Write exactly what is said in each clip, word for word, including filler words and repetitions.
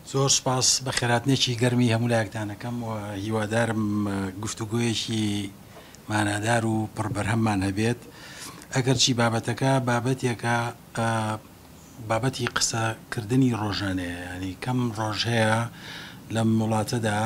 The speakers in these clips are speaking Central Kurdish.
زۆر سپاس بە خێراتنێکی گەرمی هەموو لایەکتانەکەم و هیوادارم گفتوگویەکی مانادار و پڕبەرهەممان هەبێت. ئەگەرچی بابەتەکە بابەتێکە بابەتی قسەکردنی ڕۆژانەیە، ینی کەم ڕۆژ هەیە لەم وڵاتەدا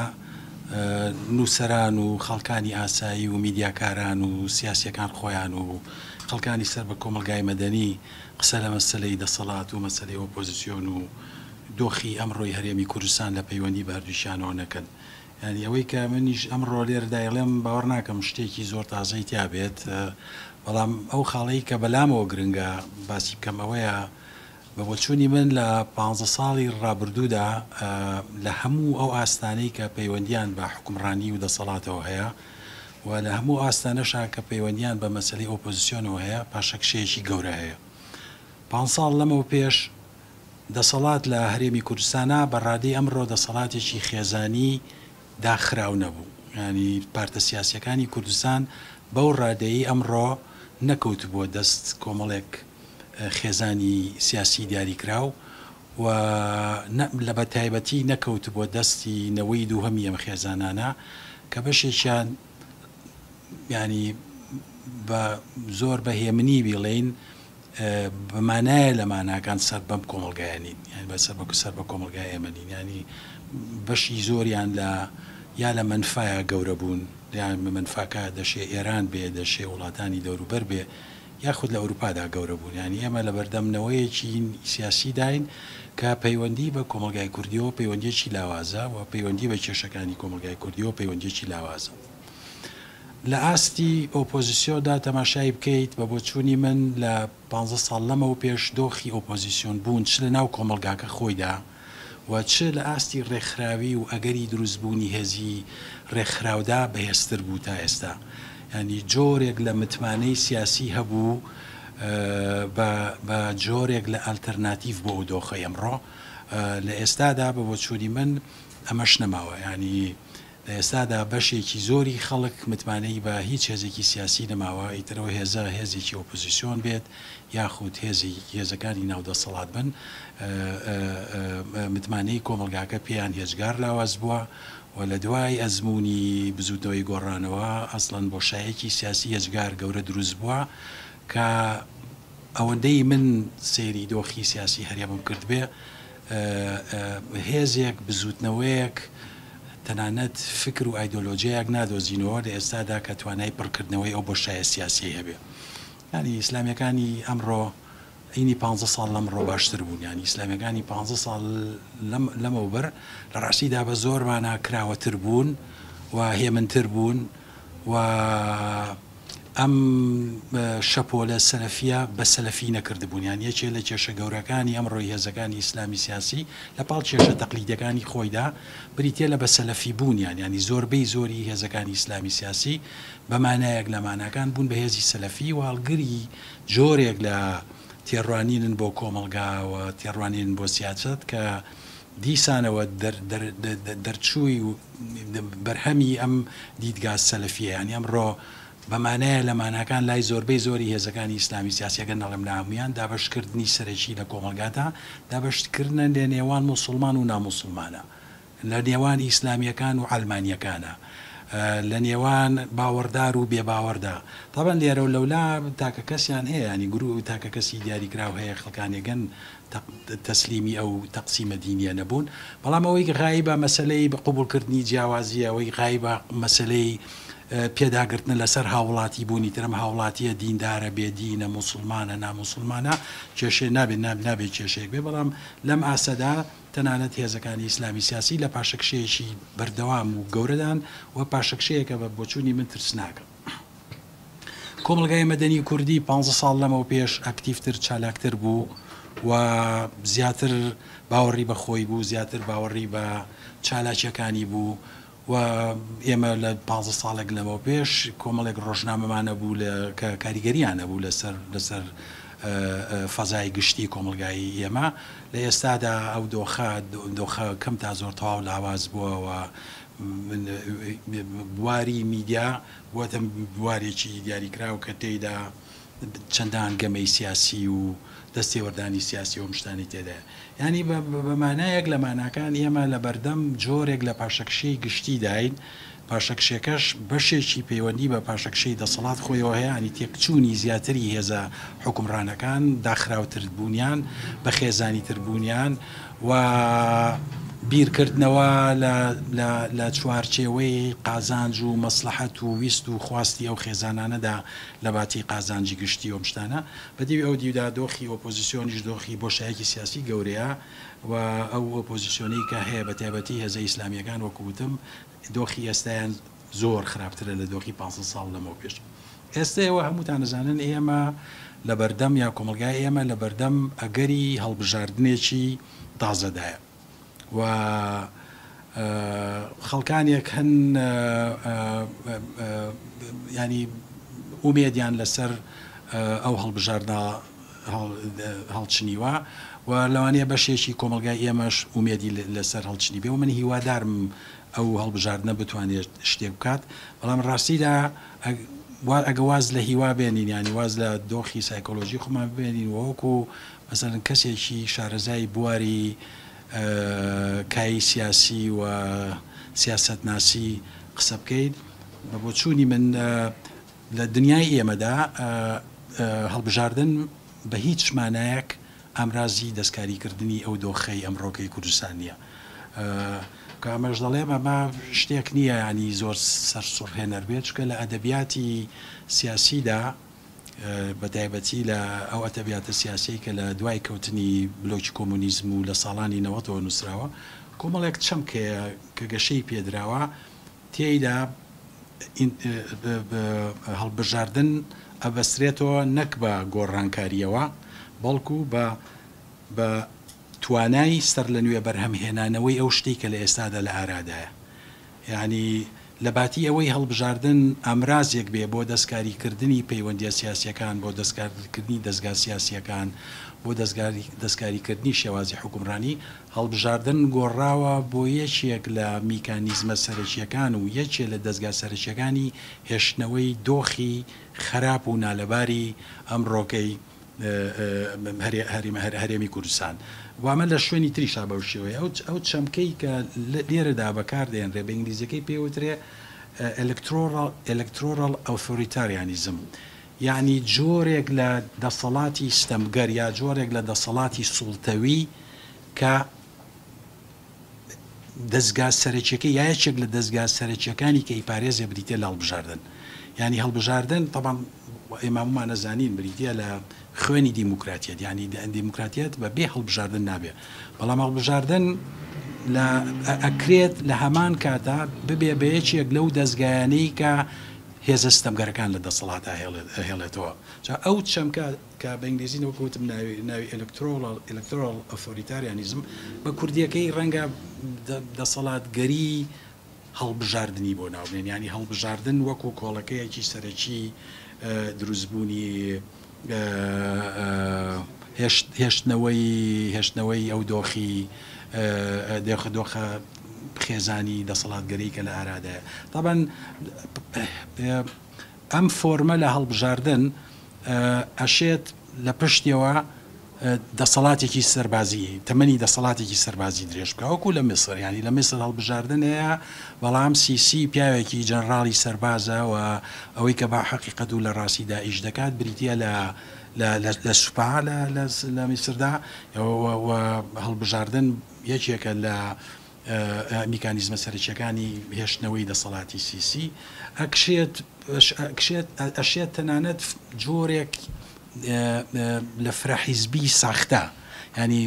نووسەران و خەڵکانی ئاسایی و میدیاکاران و سیاسیەکان خۆیان و خەڵکانی سەر بە کۆمەلگای مەدەنی قسە لە مەسەلەی دەسەڵات و مەسەلەی ئۆپۆزیسیۆن و دۆخی ئەمڕۆی هەرێمی کوردستان لە پەیوەندی بەردووشانەوە نەکەن. ینی ئەوەی کە منیش ئەمڕۆ لێرەدایڵێم باوەڕ ناکەم شتێکی زۆر تازەی تیا بێت، بەڵام ئەو خاڵەی کە بەلامەوە گرنگە باسی بکەم ئەوەیە بە بۆچوونی من لە پانزە ساڵی ڕابردوودا لە هەموو ئەو ئاستانەی کە پەیوەندیان بە حکومڕانی و دەسەڵاتەوە هەیە و لە هەموو ئاستانەشا کە پەیوەندیان بە مەسەلەی ئۆپۆزیسیۆنەوە هەیە پاشەکشەیەکی گەورە هەیە. پانز ساڵ لەمەوە پێش دەسەڵات لە هەرێمی کوردستانە بەڕادەی ئەمڕۆ دەسەڵاتێکی خێزانی داخراو نەبوو، ینی پارتە سیاسیەکانی کوردستان بەو ڕادەیی ئەمڕۆ نەکەوت بووە دەست کۆمەڵێک خێزانی سیاسی دیاریکراو و لە بەتایبەتی نەکەوت بۆ دەستی نەوەی دوو هەمی ئەم خێزانانە کە بەشێکیان ینی بە زۆر بەهێمنی بیڵێن بمانایە لە ماناکان سەر بەم کۆمەلگایانین، یان بە سەر بە سەر بە کۆمەلگای ئێمەنین، ینی بەشی زۆریان لە یا لە منفایە گەورە بوون، یان منفاکە دەشێ ئێران بێ، دەشێ وڵاتانی دەوروبەر بێ، یاخود لە ئەوروپادا گەورە بوون. ینی ئێمە لە بەردەمنەوەیەکی سیاسی داین کە پەیوەندی بە کۆمەلگای کوردیەوە پەیوەندیەکی لاوازە و پەیوەندی بە کێشەکانی کۆمەلگای کوردیەوە پەیوەندیەکی لاوازە. لە ئاستی ئۆپۆزیسیۆدا تەماشای بکەیت بە بۆچوونی من لە پانزە ساڵ لەمەوە پێش دۆخی ئۆپۆزیسیۆن بوون چ لە ناو کۆمەلگاکە خۆیدا و چ لە ئاستی ڕێکخراوی و ئەگەری دروستبوونی هێزی ڕێکخراودا بەهێزتر بوو تا ئێستا. ینی جۆرێک لە متمانەی سیاسی هەبوو بە جۆرێک لە ئالتەرناتیڤ بۆ ئەو دۆخە ئەمڕۆ لە ئێستادا بە بۆچوونی من ئەمەش نەماوە. ینی لە ئێستادا بەشێکی زۆری خەڵک متمانەی بە هیچ هێزێکی سیاسی نەماوە، ئیترەوە هێزە هێزێکی ئۆپۆزیسیۆن بێت یاخود هێزی هێزەکانی ناودەسەڵات بن، متمانەی کۆمەلگاکە پێیان هێزگار لاواز بووە و لە دوای ئەزمموی بزوتنەوەی گۆڕانەوە ئەسڵەن بۆشایەکی سیاسی هێزگار گەورە دروست بووە کە ئەوەندەی من سێری دۆخی سیاسی هەرێمم کرد بێ هێزێک بزوتنەوەیەک تەنانەت فکر و ئایدۆلۆژیەک نادۆزینەوە لە ئێستادا کە توانای پڕکردنەوەی ئەو بۆشایە سیاسی هەبێ. ینی ئیسلامیەکانی ئەمڕۆ ئینی پانزە ساڵ لەمڕۆ باشتر بوون، ینی ئیسلامیەکانی پانزە ساڵ لەمەوبەر لە ڕاستیدا بە زۆرمانە کراوەتر بوون و هێمنتر بوون و ئەم شەپۆلە سەلەفیە بە سەلەفی نەکردبوون، یان یەکێ لە کێشە گەورەکانی ئەمڕۆی هێزەکانی ئیسلامی سیاسی لە پاڵ کێشە تەقلیدەکانی خۆیدا بریتێ لە بە سەلەفی بوونیان، ینی زۆربەی زۆری هێزەکانی ئیسلامی سیاسی بەمانایەک لە ماناکان بوون بە هێزی سەلەفی و هەڵگری جۆرێک لە تێڕوانینن بۆ کۆمەلگاوە تێڕوانین بۆ سیاست کە دیسانەوە دەرچووی و بەرهەمی ئەم دیدگا سەلەفیە، ینی ئەمڕۆ بەمانایە لە ماناکان لای زۆربەی زۆری هێزەکانی ئیسلامی سیاسیەکە نەڵێم لە هەمویان دابشکردنی سەرەکی لە کۆمەلگاتە دابشکردنە لە نێوان موسڵمان و ناموسڵمانە، لە نێوان ئیسلامیەکان و ئەلمانیەکانە، لە نێوان باوەڕدار و بێباوەڕدا. تابەن لێرە و لەولا تاکە کەسیان هەیە، ینی گرو تاکە کەسی دیاریکراو هەیە خەڵکانێگەن تەسلیمی ئەو تەقسیمە دینیە نەبوون، بەڵام ئەوەی غایبە مەسەلەی بە قوبولکردنی جیاوازیە، ئەوەی غایبە مەسەلەی پێداگرتنە لەسەر هاوڵاتی بوونی ترم هاوڵاتیە دیندارە بێدینە موسڵمانە ناموسڵمانە کێشێ نابێت نابێت کێشەیەک بێ، بەڵام لەم ئاسەدا تەنانەت هێزەکانی ئیسلامی سیاسی لە پاشەکشەیەکی بەردەوام و گەورەدان و پاشەکشەیەکە بە بۆچوونی من ترس ناکەم. کۆمەلگای مەدەنی کوردی پانزە ساڵ لەمەوە پێش ئەکتیڤتر چالاکتر بوو و زیاتر باوەڕی بە خۆی بوو، زیاتر باوەڕی بە چالاکیەکانی بوو و ئێمە لە پانزە ساڵێک لەمەوە پێش کۆمەڵێک ڕۆژنامەمانە بوو لە کاریگەریانە بوو لەسەر لەسەر فەزای گشتی کۆمەلگایی ئێمە. لە ئێستادا ئەو دۆخە دۆخە کەم تا زۆر تەواو لاواز بووەوە بواری میدیا بووەتە بوارێکی دیاریکراو کە تێیدا چەندان گەمەی سیاسی و دەستێوەردانی سیاسی و شتانی تێدا ینی بەمانایەک لە ماناکان ئێمە لە بەردەم جۆرێک لە پاشەکشەی گشتی داین پاشەکشەکەش بەشێکی پەیوەندی بە پاشەکشەی دەسەڵات خۆیەوە هەیە ینی تێکچوونی زیاتری هێزە حکومڕانەکان داخراوتر بوونیان بە خێزانی تربوونیان و بیرکردنەوە لە چوارچێوەی قازانج و مەسلحەت و ویست و خواستی ئەو خێزانانەدا لە باتی قازانجی گشتی و شتانە بەدیوی ئەو دیودا دۆخی ئۆپۆزیسیۆنیش دۆخی بۆشایەکی سیاسی گەورەیە و ئەو ئۆپۆزیسیۆنی کە هەیە بە تایبەتی هێزە ئیسلامیەکان وەکوتم دۆخی ئێستایان زۆر خراپترە لە دۆخی پانسە ساڵ لەمەوە پێش ئێستاەوە هەمووتان نەزانن ئێمە لە بەردەم یا کۆمەلگای ئێمە لە بەردەم ئەگەری هەڵبژاردنێکی تازەدایە و خەڵکانێک هەن ینی ئومێدیان لەسەر ئەو هەڵبژاردە هەڵچنیوە و لەوانەیە بەشێکی کۆمەلگای ئێمەش ئومێدی لەسەر هەڵچنی بێ و من هیوادارم ئەو هەڵبژاردنە بتوانێت شتێک بکات بەڵام ڕاستیدا ئەگە واز لە هیوا بێنین ینی واز لە دۆخی سایکۆلۆژی خۆمان ببێنین وەکو مەسەڵەن کەسێکی شارەزای بواری کای سیاسی و سیاست ناسی قسە بکەیت بە بۆ چوونی من لە دنیای ئێمەدا هەڵبژاردن بە هیچ مانایەک ئامرازی دەستکاریکردنی ئەو دۆخەی ئەمڕۆکەی کوردستان نییە کە ئەمەش دەڵێم ئەمە شتێک نییە ینی زۆر سەرسوڕهێنەر بێت چکە لە ئەدەبیاتی سیاسیدا بەتایبەتی لە ئەو ئەدەبیاتە سیاسی کە لە دوای کەوتنی بلۆکی کۆمونیزم و لە ساڵانی نەوەتەوە نووسراوە کۆمەڵێک چەمکەیە کە گەشەی پێدراوە تێیدا هەڵبژاردن ئەبەسترێتەوە نەک بە گۆڕانکاریەوە بەڵکو بە بە توانای سەر لە نوێ بەرهەمهێنانەوەی ئەو شتێک کە لە ئێستادا لە ئارادایە یعنی لە باتی ئەوەی هەڵبژاردن ئامرازێک بێ بۆ دەستکاریکردنی پەیوەندیە سیاسیەکان بۆ دەستکاریکردنی دەستگا سیاسیەکان بۆ دەستکاریکردنی شێوازی حکومڕانی هەڵبژاردن گۆڕاوە بۆ یەکێک لە میکانیزمە سەرەکیەکان و یەکێک لە دەستگا سەرەکیەکانی هێشتنەوەی دۆخی خراپ و نالەباری ئەمڕۆکەی هەرێمی کوردستان وامە لە شوێنی تریشا بەو شێوەیە ئەو چەمکەی کە لێرەدا بەکاردێنرێ بە ئینگلیزیەکەی پێوترێ ئەلکترۆرال ئۆتۆریتاریانیزم یعنی جۆرێک لە دەسەڵاتی ستەمگەر یا جۆرێک لە دەسەڵاتی سوڵتەوی کە دەستگا سەرەکیەکە یایەکێک لە دەستگا سەرەکیەکانی کە ئیپارێزێ بریتێ لە هەڵبژاردن ینی هەڵبژاردن طبعا ئێمامان نەزانین بریتە لە خوێنی دیموکراتیت ینی دیموکراتیت بە بێ هەڵبژاردن نابێ بەڵام هەڵبژاردن لە ئەکرێت لە هەمان کاتا ببێ بە یەکێک لەو دەستگایانەی کە هێزە ستەمگەرەکان لە دەسەڵاتە هێڵێتەوە ئەو چەمکە کە بە ئینگلیزی وەکوتم ناوی ئەلکترۆرال ئۆتۆریتاریانیزم بە کوردیەکەی ڕەنگە دەسەڵاتگەری هەڵبژاردننی بۆ ناوبێن ینی هەڵبژاردن وەکو کۆڵەکەیەکی سەرەکی دروستبوونی هێشتنەوەی هێشتنەوەی ئەو دۆخی دۆخە خێزانی دەسەڵاتگەری کە لە ئارادایە طبعا ئەم فۆرمە لە هەڵبژاردن ئەشێت لە پشتیەوە دەسەڵاتێکی سەربازی تەمەنی دەسەڵاتێکی سەربازی درێژ بکە وەکو لە میسر ینی لە میسر هەڵبژاردن هەیە بەڵام سیسی پیاوێکی جەنراڵی سەربازە و ئەوەی کە با حەقیقەت و لە ڕاستیدا ئیش دەکات بریتە لە لە سوپا لە میسردا هەڵبژاردن یەکێکە لە میکانیزمە سەرچیەکانی هێشتنەوەی دەسەڵاتی سیسی ئەشێت تەنانەت جۆرێک لە فرەحیزبی ساختە ینی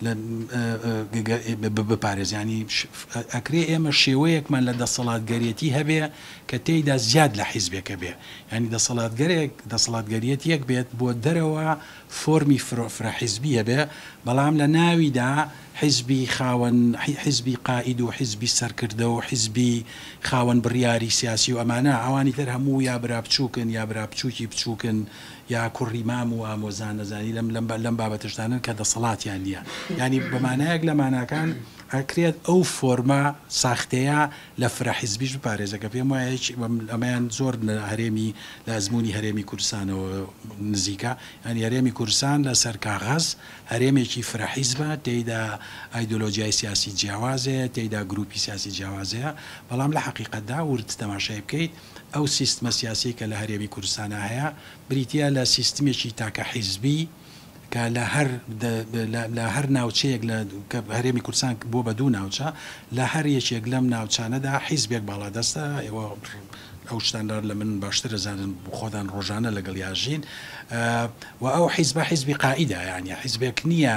بپارێز ینی ئەکرێ ئێمە شێوەیەکمان لە دەسەڵاتگەرێتی هەبێ کە تێیدا زیاد لە حیزبێکە بێ ینی دەسەڵاتگەرێک دەسەڵاتگەریەتیەک بێت بۆ دەرەوە فۆرمی فرەحیزبی هەبێ بەڵام لە ناویدا حیزبی خاوەن حیزبی قائید و حیزبی سەرکردە و حیزبی خاوەن بڕیاری سیاسی و ئەمانە ئەوانی تر هەموو یا برا بچووکن یا برا بچووکی بچووکن یا کوڕی مام و ئامۆزان نەزانی لەم لەم بابەتشتانن کە دەسەڵاتیان نییە ینی بەمانایەک لە ماناکان ئەکرێت ئەو فۆرمە ساختەیە لە فرەحیزبیش بپارێزەکە پێم وایە ئەمەیان زۆر هەرێمی لە ئەزمموی هەرێمی کوردستانەوە نزیکە ئەنی هەرێمی کوردستان لە سەر کاغەز هەرێمێکی فرەحیزبە تێیدا ئایدۆلۆژیای سیاسی جیاوازەیە تێیدا گروپی سیاسی جیاوازەیە بەڵام لە حەقیقەتدا ورد تەماشای بکەیت ئەو سیستمە سیاسی کە لە هەرێمی کوردستانە هەیە بریتە لە سیستمێکی تاکە حیزبی کە لە هەر لە هەر ناوچەیەک لە هەرێمی کوردستان بۆ بە دوو ناوچە لە هەر یەکێک لەم ناوچانەدا حیزبێک باڵادەستە ئێوە ئەو شتاندار لە من باشتر دەزانن خۆدان ڕۆژانە لەگەڵ یاژین و ئەو حیزبە حیزبی قائیدە یعنی حیزبێک نییە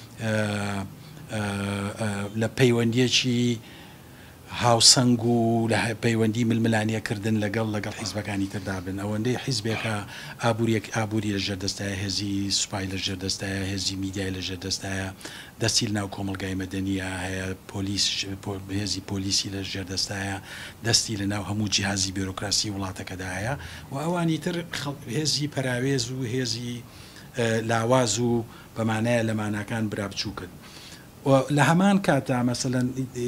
لە پەیوەندیەکی هاوسەنگ و لە پەیوەندی ململانیەکردن لەگەڵ لەگەڵ حیزبەکانی تردا بن ئەوەندەی حیزبێکە ئابوووریەک ئابووری لە ژێردەستایە هێزی سوپای لە ژێردەستایە هێزی میدیای لە ژێردەستایە دەستی ناو کۆمەلگای مەدەنیە هەیە پۆلیس هێزی پۆلیسی لە ژێردەستایە دەستی لە ناو هەموو جیهازی بیرۆکراسی وڵاتەکەدا هەیە و ئەوانی تر هێزی پەراوێز و هێزی لاواز و بەمانایە لە ماناکان برا بچوو کرد لە هەمان کاتا مەسەلەن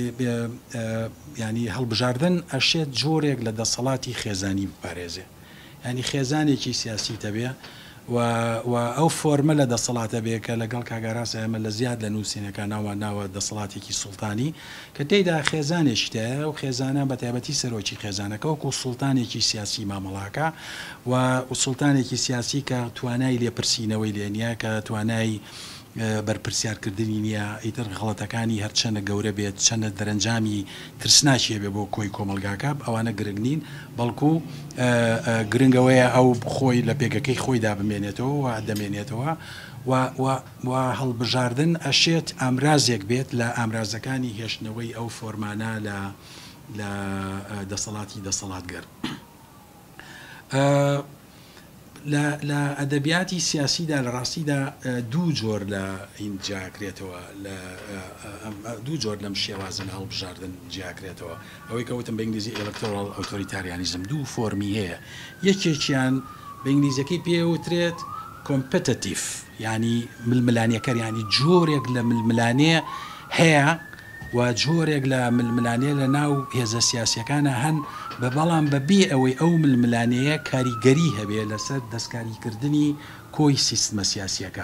ینی هەڵبژاردن ئەشێت جۆرێک لە دەسەڵاتی خێزانی بپارێزێ ینی خێزانێکی سیاسی تەبێ و ئەو فۆرمە لە دەسەڵاتە بێ کە لەگەڵ کاگەڕاست ئەمە لە زیاد لە نووسینەکە ناوە ناوە دەسەڵاتێکی سوڵتانی کە تێیدا خێزانێکتەیە و خێزانە بە تایبەتی سەرۆکی خێزانەکە وەکو سوڵتانێکی سیاسی مامەڵاکە و سوڵتانێکی سیاسی کە توانای لێپرسینەوەی لێنە کە توانای بەرپرسیارکردنی نییە ئیتر غەڵەتەکانی هەرچەنە گەورە بێت چەنە دەرەنجامی ترسناچیە بێ بۆ کۆی کۆمەلگاکە ئەوانە گرنگ نین بەڵکو گرنگەوەیە ئەو خۆی لە پێگەکەی خۆیدا بمێنێتەوە و دەمێنێتەوە و هەڵبژاردن ئەشێت ئامرازێک بێت لە ئامرازەکانی هێشتنەوەی ئەو فۆرمانە لە لە دەسەڵاتی دەسەڵاتگەر. لە ئەدەبیاتی سیاسیدا لە ڕاستیدا دوو جۆر لە این جیاکرێتەوە دوو جۆر لەم شێوازن هەڵبژاردن جیاکرێتەوە ئەوەی کەوتم بە ئینگلیزی ئێلکتۆرال ئۆتۆریتاریانیزم دوو فۆرمی هەیە یەکێکیان بە ئینگلیزیەکەی پێوترێت کۆمپێتیتیف ینی ململانیەکەر ینی جۆرێک لە ململانێ هەیە و جۆرێک لە ململانێ لە ناو هێزە سیاسیەکانە هەن بە بەڵام بەبێ ئەوەی ئەو ململانەیە کاریگەری هەبێ لەسەر دەستکاریکردنی کۆی سیستمە سیاسیەکە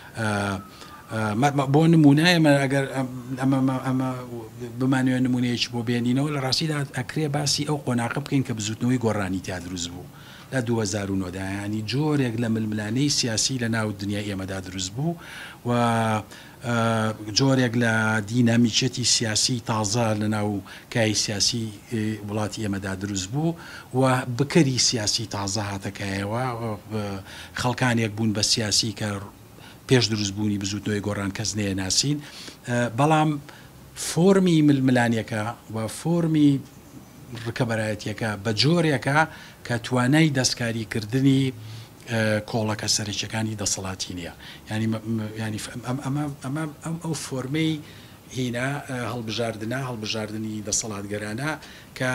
بۆ نمونایە ئەگەر ئەمە بمانوێ نمونەیەکی بۆ بێنینەوە لە ڕاستیدا ئەکرێ باسی ئەو قۆناقە بکەین کە بزوتنەوەی گۆڕانی تا دروست بوو لە دوو هەزار و نۆ دا ینی جۆرێک لە ململانەی سیاسی لە ناو دنیای ئێمەدا دروست بوو و جۆرێک لە دینامیچەتی سیاسی تازە لە ناو کای سیاسی وڵاتی ئێمەدا دروست بوو و بکەری سیاسی تازە هاتەکایەوە خەڵکانێک بوون بە سیاسی کە پێش دروستبوونی بزوتنەوەی گۆڕان کەس نەیە ناسین بەڵام فۆرمی ململانیەکە و فۆرمی ڕکەبەرایەتیەکە بە جۆرێکە کە توانای دەستکاریکردنی کۆڵەکە سەرچەکانی دەسەڵاتی نییە ینی ئەمە ئەو فۆرمەی هینە هەڵبژاردنە هەڵبژاردننی دەسەڵاتگەرانە کە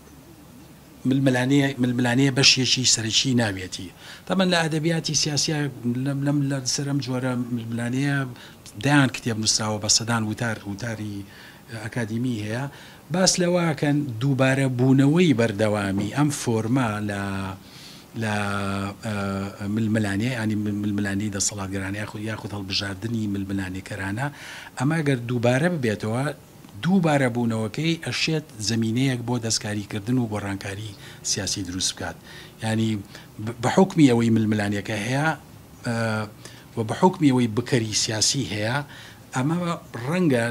ململانەیە بەشێکی سەرچی ناوێتی تەمەەن لە ئەدەبیاتی سیاسە لەم لە سەرم جۆرە ململانەیە دایان کتێب نووسراوە بە سەدان وتار وتاری ئەکادیمی هەیە باس لەواکەن دووبارە بوونەوەی بەردەوامی ئەم فۆرمە لە لە ململانێ ینی ململانی دەسەڵاتگەرانە یاخود هەڵبژاردننی ململانێکەرانە ئەمە گەر دووبارە ببێتەوە دووبارە بوونەوەکەی ئەشێت زمینەیەک بۆ دەستکاریکردن و گۆڕانکاری سیاسی دروست بکات ینی بە حکمی ئەوەی ململانیەکە هەیە و بە حکمی ئەوەی بکەری سیاسی هەیە ئەمە ڕەنگە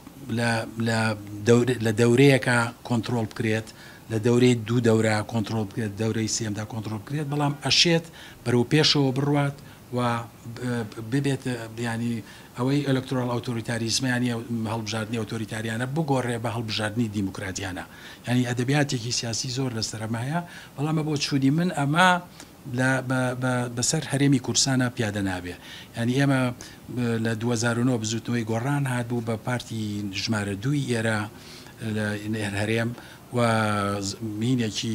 لە دەورەیەکە کۆنتترۆل بکرێت لە دەورەی دوو دەورە کۆنتترۆل بکرێت دەورەی سێمدا کۆنتترۆل بکرێت بەڵام ئەشێت بەرەو پێشەوە بڕوات و ببێت ینی ئەوەی ئەلکتۆرال ئۆتۆریتاریزمانی هەڵبژاردننی ئۆتۆریتاریانە بگۆڕێ بە هەڵبژاردننی دیموکراتیانە ینی ئەدەبیاتێکی سیاسی زۆر لەسەرمایە بەڵامە بۆ چوونی من ئەمە بەسەر هەرێمی کورسانە پیادە نابێ ینی ئێمە لە دوو هەزار و نۆ بزوتنەوەی گۆڕان هاتبوو بە پارتی ژمارە دووی ئێرە هەرێم و مینێکی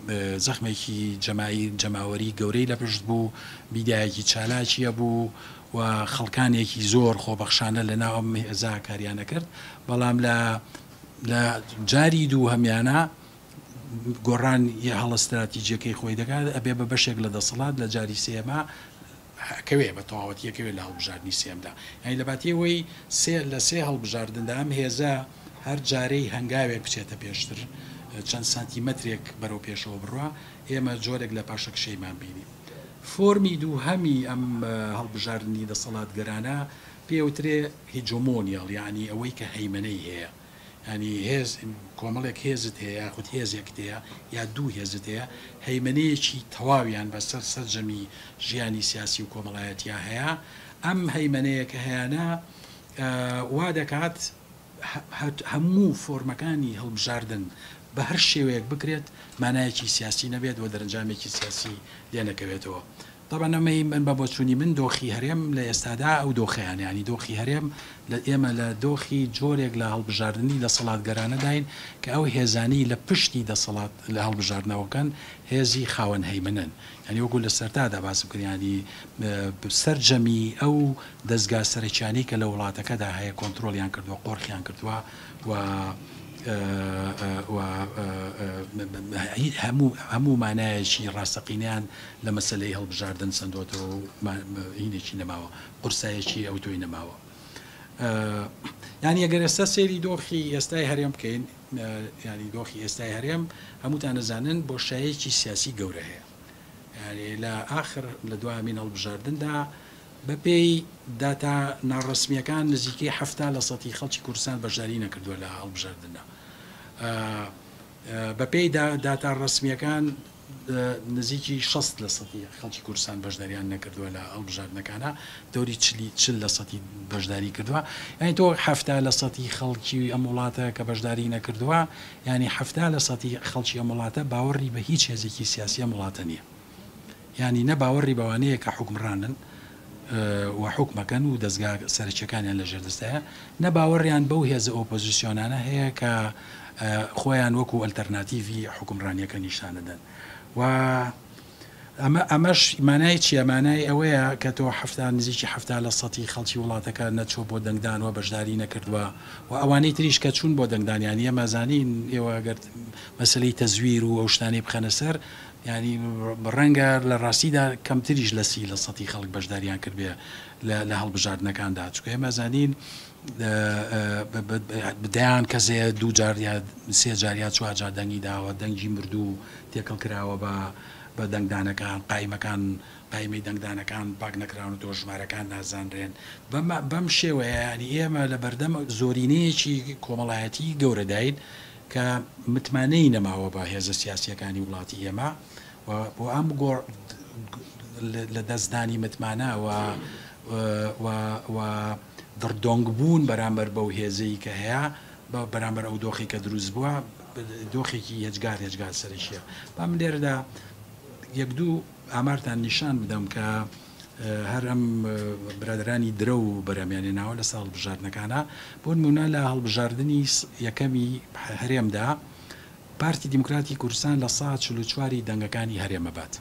زەخمێکی جەماوەری گەورەی لە پشت بوو بیدایەکی چالاکیە بوو و خەڵکانێکی زۆر خۆبەخشانە لە ناو ئەم هێزا کاریانە کرد بەڵام لە لە جاری دوو هەمیانە گۆڕان یە هەڵە استراتیجیەکەی خۆی دەکات ئەبێ بە بەشێک لە دەسەڵات لە جاری سێمە کەوێ بە تەواوەتیەکەوێ لە هەڵبژاردننی سێمدا یعنی لە باتیەوەی سێ لە سێ هەڵبژاردندا ئەم هێزە هەر جارەی هەنگاوێک بچێتە پێشتر چەند سانتیمەترێک بەرەو پێشەوە بڕوە ئێمە جۆرێک لە پاشەکشەیمان بینی فۆرمی دوو هەمی ئەم هەڵبژاردننی دەسەڵات گەرانە پێوترێ هیجۆمۆنیال یعنی ئەوەی کە هەیمنەی هەیە ینی هێز کۆمەڵێک هێزت هەیە یاخود هێزێک هەیە یا دوو هێزت هەیە هەیمنەیەکی تەواویان بەسەر سەرجەمی ژیانی سیاسی و کۆمەڵایەتیا هەیە ئەم هەیمنەیە کە هەیەە وا دەکات هەموو فۆرمەکانی هەڵبژاردن بە هەر شێوەیەک بکرێت مانایەکی سیاسی نەبێت و دەرەنجامێکی سیاسی لێ نەکەوێتەوە طبعا ئەمەی من بە بۆچوونی من دۆخی هەرێم لە ئێستادا ئەو دۆخیان ینی دۆخی هەرێم لە ئێمە لە دۆخی جۆرێک لە هەڵبژاردننی لە سەڵات گەرانەداین کە ئەو هێزانی لە پشتی دەسەڵات لە هەڵبژاردنەوەکەن هێزی خاوەن هەیمنن ینی وەکو لە سەرتادا باسم کردیانی سەرجەمی ئەو دەستگا سەرچیانی کە لە وڵاتەکەدا هەیە کۆنتترۆلیان کردووە قۆرخیان کردووە و هەموو مانایەکی ڕاستەقینیان لە مەسلەی هەڵبژاردن سندۆتەوە هینێکی نەماوە قورسایەکی ئەو تۆی نەماوە ینی ئەگەر ئێستا سێری دۆخی ئێستای هەرێم بکەین ینی دۆخی ئێستای هەرێم هەمووتان نەزانن بۆ شایەکی سیاسی گەورە هەیە ینی لە ئاخر لە دوامین هەڵبژاردندا بەپێی داتا ناڕسمیەکان نزیکەی هەفتا لە سەتی خەڵکی کوردستان بەشداری نەکردووە لە هەڵبژاردندا بەپێی داتا ڕسمیەکان نزیکی شەست لە سەتی خەڵکی کوردستان بەشداریان نەکردووە لە هەڵبژاردنەکانە دەوری چل لە سەتی بەشداری کردووە یعنی تۆ هەفتا لە سەتی خەڵکی ئەم وڵاتە کە بەشداری نەکردووە ینی هەفتا لە سەتی خەڵکی ئەم وڵاتە باوەڕی بە هیچ هێزێکی سیاسی ئەم وڵاتە نییە ینی نە باوەڕی بەوانەیە کە حکمڕانن و حکومەکەن و دەستگا سەرچەکانیان لە ژێردەستەیە نە باوەڕیان بەو هێزە ئۆپۆزیسیۆنانە هەیە کە خۆیان وەکو ئەلتەرناتیڤی حکمڕانیەکە نیشانەدەن و ئەمەش مانای چیە مانای ئەوەیە کە تۆ هەفتا نزیکی هەفتا لە سەتی خەڵکی وڵاتەکە نەچۆ بۆ دەنگدانەوە بەشداری نەکردووە و ئەوانەی تریش کە چوون بۆ دەنگدانیانی ئەمەزانین ئێوە گەرت مەسلەی تەزویر و ئەو شتانەی بخەنە سەر ینی ڕەنگە لە ڕاستیدا کەمتریش لە سی لە سەتی خەڵک بەشداریان کردبێ لە هەڵبژاردنەکاندا چکە ئێمەزانین بدەیان کەسێ دوو جار سێ جاریات چوار جار دەنگی داوە دەنگی مردوو تێکەڵ کراوە بە بە دەنگدانەکان قایمەکان قایمەی دەنگدانەکان پاک نەکراون و تۆ ژمارەکان نازانرێن بەم شێوەیە ینی ئێمە لە بەردەم زۆرینەیەکی کۆمەڵایەتی گەورەداین کە متمانەی نەماوە بە هێزە سیاسیەکانی وڵاتی ئێمە بۆ ئەم گۆڕ لە دەستدانی متمانەوە و دڕدۆنگبوون بەرامبەر بەو هێزەی کە هەیە بەرامبەر ئەو دۆخی کە دروست بووە دۆخێکی هێجگار هێجگار سەرشیە با من لێرەدا یەک دوو ئامارتان نیشان بدەم کە هەر ئەم برادرانی درە و بەرەمیانی ناوە لە ساڵ بژاردنەکانە بۆ نمونە لە هەڵبژاردننی یەکەمی هەرێمدا پارتی دیموکراتی کوردستان لە سەد چل و چواری دەنگەکانی هەرێمە بات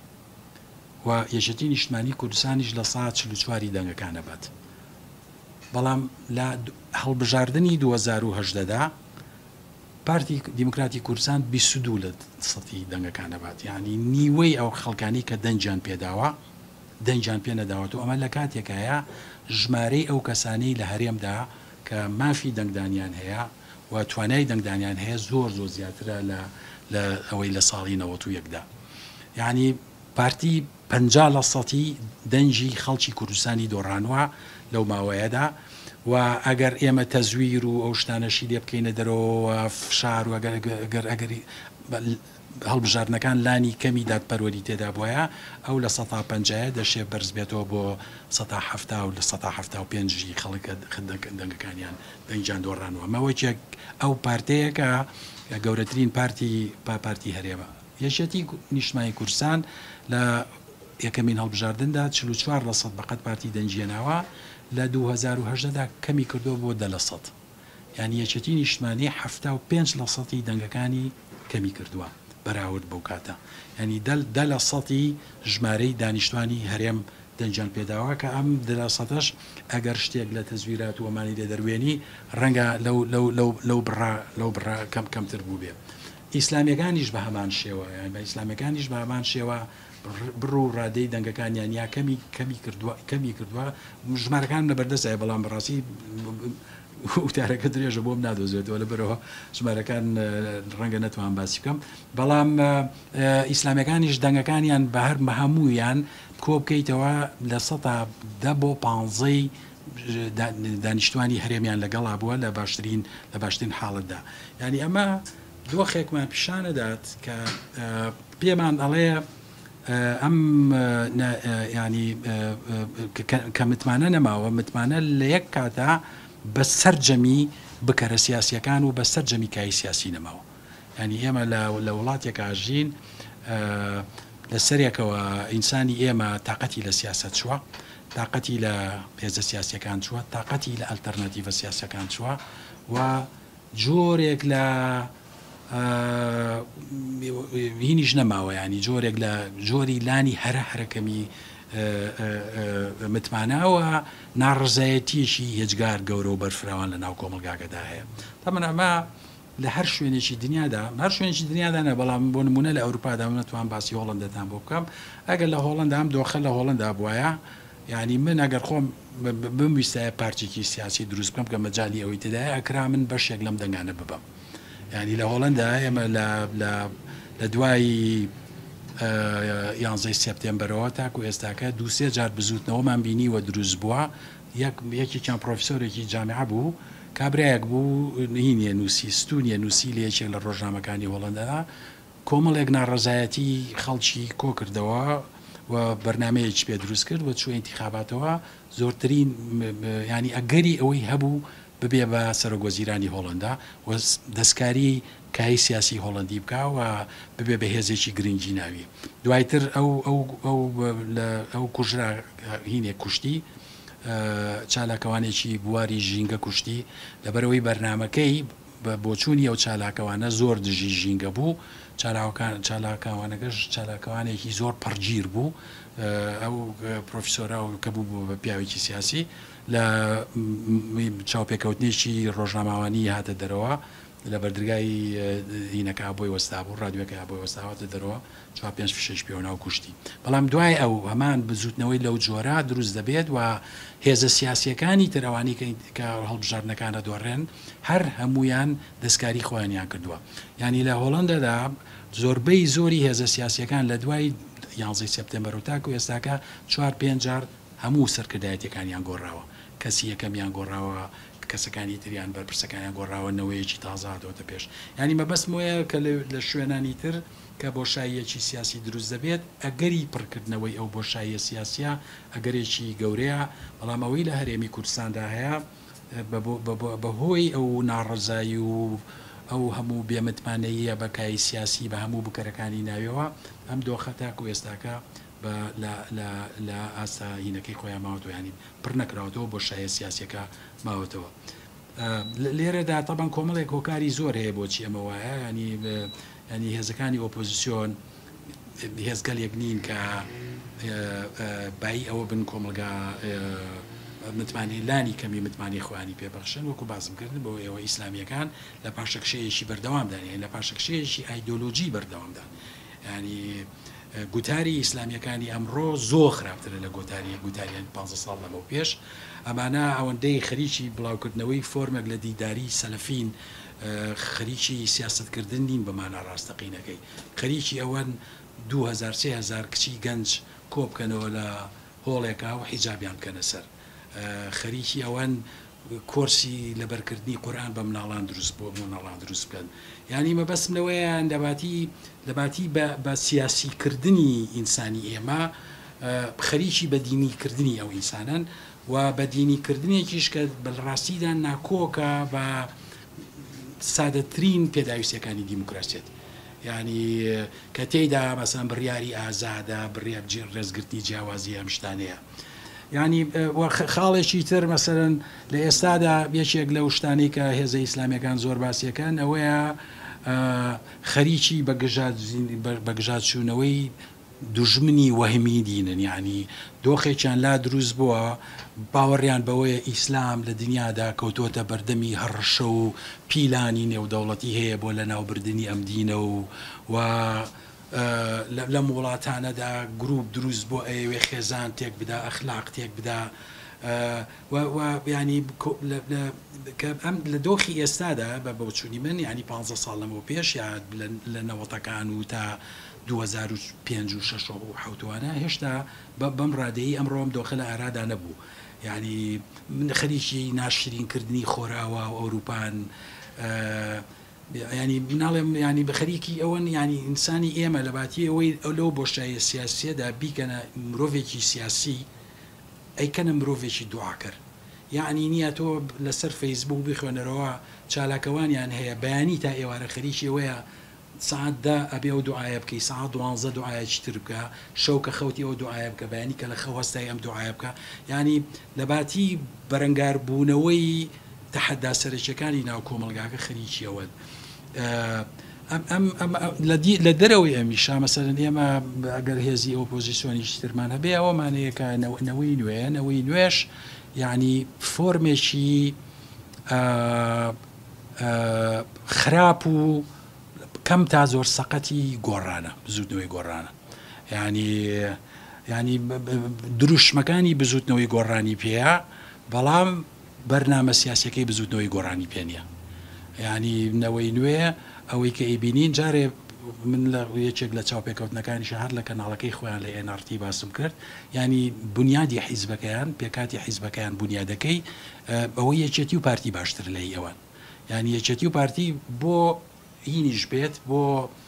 و یەکێتی نیشتمانی کوردستانیش لە سەد چل و چواری دەنگەکانە بات بەڵام لە هەڵبژاردننی دوو هەزار و هەژدەدا پارتی دیموکراتی کوردستان بیست و دوو لە سەتی دەنگەکانە بات یعنی نیوەی ئەو خەڵکانی کە دەنجیان پێداوە دەنجیان پێ نەداوەت و ئەمە لە کاتێکایە ژمارەی ئەو کەسانی لە هەرێمدا کە مافی دەنگدانیان هەیە و توانای دەنگدانیان هەیە زۆر زۆر زیاترە لە ئەوەی لە ساڵی نەوەت و یەکدا یعنی پارتی پەنجا لە سەتی دەنجی خەڵکی کوردستانی دۆڕانوە لەو ماوەیەدا و ئەگەر ئێمە تەزویر و ئەو شتانەشی لێ بکەینە دەرەوە فشار و ئەگەر ئەگەری هەڵبژاردنەکان لانی کەمی دادپەروەری تێدا بووە ئەو لە سەتا پەنجایە دەشێ بەرز بێتەوە بۆ سەتا هەفتا و لە سەتا هەفتا و پێنجی خەڵکە دەنگەکانیان دەنجیان دۆڕانەوە مەوەیەک ئەو پارتەیەکە گەورەترین پارتی با پارتی هەرێمە یەکێتی نیشتمانی کوردستان لە یەکەمین هەڵبژاردندا چل و چوار لە سەد بەقەت پارتی دەنجێناوە لە دوو هەزار و هەژدەدا کەمی کردووە بۆ دە لە سەد یعنی یەکێتی نیشتمانی هەفتا و پێنج لە سەتی دەنگەکانی کەمی کردووە بەراورد بەو کاتە ینی دە لە سەتی ژمارەی دانیشتوانی هەرێم دەنجیان پێداوە کە ئەم دەراسەتەش ئەگەر شتێک لە تەزویرات وەمانی لێ دەروێنی ڕەنگە لەو بڕا لەو بڕا کەم کەمتر بوو بێ. ئیسلامیەکانیش بە هەمان شێوە بە ئیسلامیەکانیش بە هەمان شێوە بڕ و ڕادەی دەنگەکانیان یا کەمی کەمی کردووە کەمی کردووە ژمارەکان لەبەردەستە بەڵام بەڕاستی وتارەکە درێژە بۆم نادۆزێتەوە لە بەرەوە ژمارەکان ڕەنگە نەتوان باسی بکەم بەڵام ئیسلامیەکانیش دەنگەکانیان بە هەر بە هەموویان کۆ بکەیتەوە لە سەدا دە بۆ پانزەی دانیشتوانی هەرێمیان لەگەڵا بووە لە باشترین لە باشترین حاڵتدا. ینی ئەمە دۆخێکمان پیشانەدات کە پێمان ئەڵێ ئەم ینی کە متمانە نەماوە متمانە لە یەک کاتا بە سەررجەمی بکەرە سیاسیەکان و بە سەررجەمی کای سیاسی نەماوە. ینی ئێمە لە وڵاتێک ئاژین لە سەرێکەوە ئینسانی ئێمە تااقەتی لە سیاست چووە، تااقەتی لە پێزە سیاسیەکان چووە، تااقەتی لە ئەلتەرناتیڤە سیاسەکان چووە و جۆرێک لە هینیش نەماوە ینی جۆرێک لە جۆری لانی هەرە هەرەکەمی متماناوە ناڕزایەتیشی هێجگار گەورە و بەرفراوان لە ناو کۆمەلگاکەدا هەیە. تەمەن ئەمە لە هەر شوێنێکی دنیادا هەر شوێنێکی دنیادانە بەڵام بۆ نمونە لە ئەوروپادا نەتوان باسی هۆڵندەتان بۆ بکەم ئەگەر لە هۆڵندا ئەم دۆخە لە هۆڵندا بواە ینی من ئەگەر خۆم بمویستایە پارچێکی سیاسی دروست بکەم کە مەجای ئەوەی تدایە ئەکرا من بەشێک لەم دەنگانە ببم. ینی لە هۆڵندا ئێمە لە دوای یانزەی سپتێمبەرەوە تاکو ئێستاکە دووسێ جار بزوتنەوەمان بینی وە دروست بووە یەکێکیان پرۆفیسۆرێکی جامعە بوو کابراایەک بوو هینیە نووسی ستونیە نووسی لە یەکێک لە ڕۆژنامەکانی هۆڵندەدا کۆمەڵێک ناڕەزایەتی خەڵکی کۆ کردەوە و بەرنمەیەکی پێ دروست کرد و چوە ئینتیخاباتەوە زۆرترین ینی ئەگەری ئەوەی هەبوو ببێ بە سەرۆگۆزیرانی هۆڵندا و دەستکاری کای سیاسی هۆڵندی بکە و ببێ بە هێزێکی گرنگی ناوی. دوایتر ئەو کوژرا هینێ کوشتی چالاکەوانێکی بواری ژینگە کوشتی لەبەرەوەی بەرنمەکەی بۆچوونی ئەو چالاکەوانە زۆر دژی ژینگە بوو چالاکەوانەکەش چالاکەوانێکی زۆر پەرگیر بوو. ئەو پرۆفیسۆرا و کە بوو بە پیاوێکی سیاسی لە چاوپێکەوتنیشی ڕۆژناماوانی هاتە دەرەوە لە بەردرگای هینەکە بۆی وەستا بوو ڕادیۆکە بۆی وەستاواتە دەرەوە چوار پێنج فشەش پێوەناو کوشتی. بەڵام دوای ئەو هەمان بزوتنەوەی لەو جۆرە دروست دەبێت و هێزە سیاسیەکانی تەروانی کە هەڵبژاردنەکانە دۆڕێن هەر هەمویان دەستکاری خۆیانیان کردووە. ینی لە هۆڵندەدا زۆربەی زۆری هێزە سیاسیەکان لە دوای یانزەی سپتێمبەر و تاکو ئێستاکە چوار پێنج جار هەموو سەرکردایەتەکانیان گۆڕاوە، کەسی یەکەمیان گۆڕاوە، کەسەکانی تریان بەرپرسەکانیان گۆڕاوە، نەوەیەکی تازادەوەتە پێش. ینی مەبەستم وایە کە لە شوێنانی تر کە بۆشاییەکی سیاسی دروست دەبێت ئەگەری پڕکردنەوەی ئەو بۆشاییە سیاسیە ئەگەرێکی گەورەیە، بەڵام ئەوەی لە هەرێمی کوردستاندا هەیە بەهۆی ئەو ناڕزایی و ئەو هەموو بێمتمانەیە بەکای سیاسی بە هەموو بکەرەکانی ناویەوە ئەم دۆخە تاکو ئێستاکە لە ئاستا هینەکەی خۆیان ماوەتەوە ینی پڕ نەکراوەتەوە بۆ شایە سیاسیەکە ماوەتەوە. لێرەدا تەبەن کۆمەڵێک هۆکاری زۆر هەیە بۆچی ئەمە وایە ینی ینی هێزەکانی ئۆپۆزیسیۆن هێزگەلێک نین کە بای ئەوە بن کۆمەلگا متمانی لانی کەمی متمانی خوانی پێبەخشن وەکو باسم کردن بۆ ئێوە ئیسلامیەکان لە پاشەکشەیەشی بەردەوامدان لە پاشەکشەیەشی ئایدۆلۆجی بەردەوامدان. ینی گوتاری ئیسلامیەکانی ئەمڕۆ زۆر خراپترە لە گۆتاری گوتاریان پانزە ساڵ لەمە پێش. ئەمانە ئەوەندەی خەریکی بڵاوکردنەوەی فۆرمێک لە دیداری سەلەفین خەریکی سیاستکردن نین بەمانە ڕاستەقینەکەی، خەریکی ئەوەن دو هەزار سێ هەزار کچی گەنج کۆ بکەنەوە لە هۆڵێکا و حیجابیان بکەنە سەر، خەریکی ئەوەن کۆرسی لەبەرکردنی قورئان بە مناڵان دروست بۆ مناڵان دروست بکەن. ینی مەبەستم لەوەیان دەباتی دەباتی بە سیاسیکردنی ئینسانی ئێمە خەریکی بە دینیکردنی ئەو ئینسانن و بە دینیکردنێکیش کە بەڕاستیدا ناکۆکە بە سادەترین پێداویستەکانی دیموکراسیەت. ینی کە تێیدا مەسەن بڕیاری ئازادە، بڕیار ڕێزگرتنی جیاوازی ئەم شتانەیە. ینی خاڵێکی تر مەسەرەن لە ئێستادا یەکێک لەو شتانەی کە هێزە ئیسلامیەکان زۆر باسیەکەن ئەوەیە خەریکی بەگژات چوونەوەی دژمنی وەهمی دینن، یعنی دۆخێکیان لا دروست بووە باوەڕیان بەوەیە ئیسلام لە دنیادا کەوتۆتە بەردەمی هەڕەشە و پیلانی نێودەوڵەتی هەیە بۆ لە ناوبردننی ئەم دینە و و لەم وڵاتانەدا گروپ دروست بۆ ئەوێ خێزان تێک بدا، ئەخلاق تێک بدا، ینی ئەم لە دۆخی ئێستادا بە بەوچوونی من ینی پ ساڵ لەمەوە پێش یا لە نەوەتەکان و تا دو هەزار و پێنج و شەش و حوتوانە هێشتا بەم ڕادەیی ئەمڕۆم دۆخە لە ئارادا نەبوو، ینی من خەریکی ناشرینکردنی خۆراوە و ئەوروپان، ینی بناڵێم ینی بە خەریکی ئەوەن ینی ئینسانی ئێمە لە باتی ئەوەی لەو بۆشایە سیاسیەدا بیکەنە مرۆڤێکی سیاسی ئەیکەنە مرۆڤێکی دوعاکرد، یعنی نییە تۆ لەسەر فەیسبوک بخوێنەرەوە چالاکەوانیان هەیە بەیانی تا ئێوارە خەریکی ئەوەیە سعاتدا ئەبێ و دوعاە بکەی سعات دوانزە دوعاەکی تر بکە، شەو کە خەوتی ئەو دوعاە بکە بەیانی کە لە خەوەستای ئەم دوعاە بکە، ینی لە باتی بەرەنگار بوونەوەی تەحەدا سەرچەکانی ناو کۆمەلگاکە خەریکی ئەوە. لە دەرەوەی ئەمیشا مەسەرەن ئێمە ئەگەر هێزی ئۆپۆزیسیۆنیش ترمان هەبێ ئەوەمانەیەکە نەوەی نوێ نەوەی نوێش یعنی فۆرمێکی خراپ و کەم تا زۆر سەقەتی گۆڕانە، بزوتنەوەی گۆڕانە، ینی ینی دروشمەکانی بزوتنەوەی گۆڕانی پێەیە بەڵام بەرنامە سیاسەکەی بزوتنەوەی گۆڕانی پێ نیە، ینی نەوەی نوێ ئەوەی کە ئەیبینین جارێ من لە یەکێک لە چاوپێکەوتنەکانی شەهر لە کەناڵەکەی خۆیان لە ئێن ئار تی باسم کرد، ینی بنیادی حیزبەکەیان پێکاتی حیزبەکەیان بنیادەکەی ئەوەی یەکێتی و پارتی باشتر لەی ئەوان، ینی یەکێتی و پارتی بۆ هینیش بێت بۆ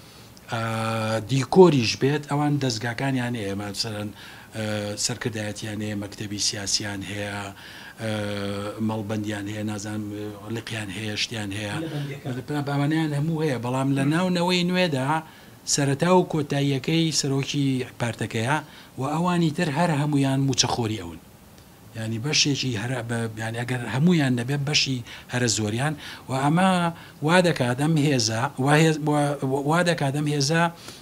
دیکۆریش بێت ئەوان دەستگاکانیان هەیە، مەسەرەن سەرکردایەتیان هەیە، مەکتەبی سیاسیان هەیە، مەڵبەندیان هەیە، نازان لقیان هەیە، شتیان هەیە، باوانیان هەموو هەیە، بەڵام لە ناونەوەی نوێدا سەرەتا و کۆتاییەکەی سەرۆکی پارتەکەیە و ئەوانی تر هەر هەمویان موچەخۆری ئەون، ینی بەشێکی ینی ئەگەر هەمویان نەبێت بەشی هەرە زۆریان و ئەمە وا دەکات ئەم هێزە وا دەکات ئەم هێزە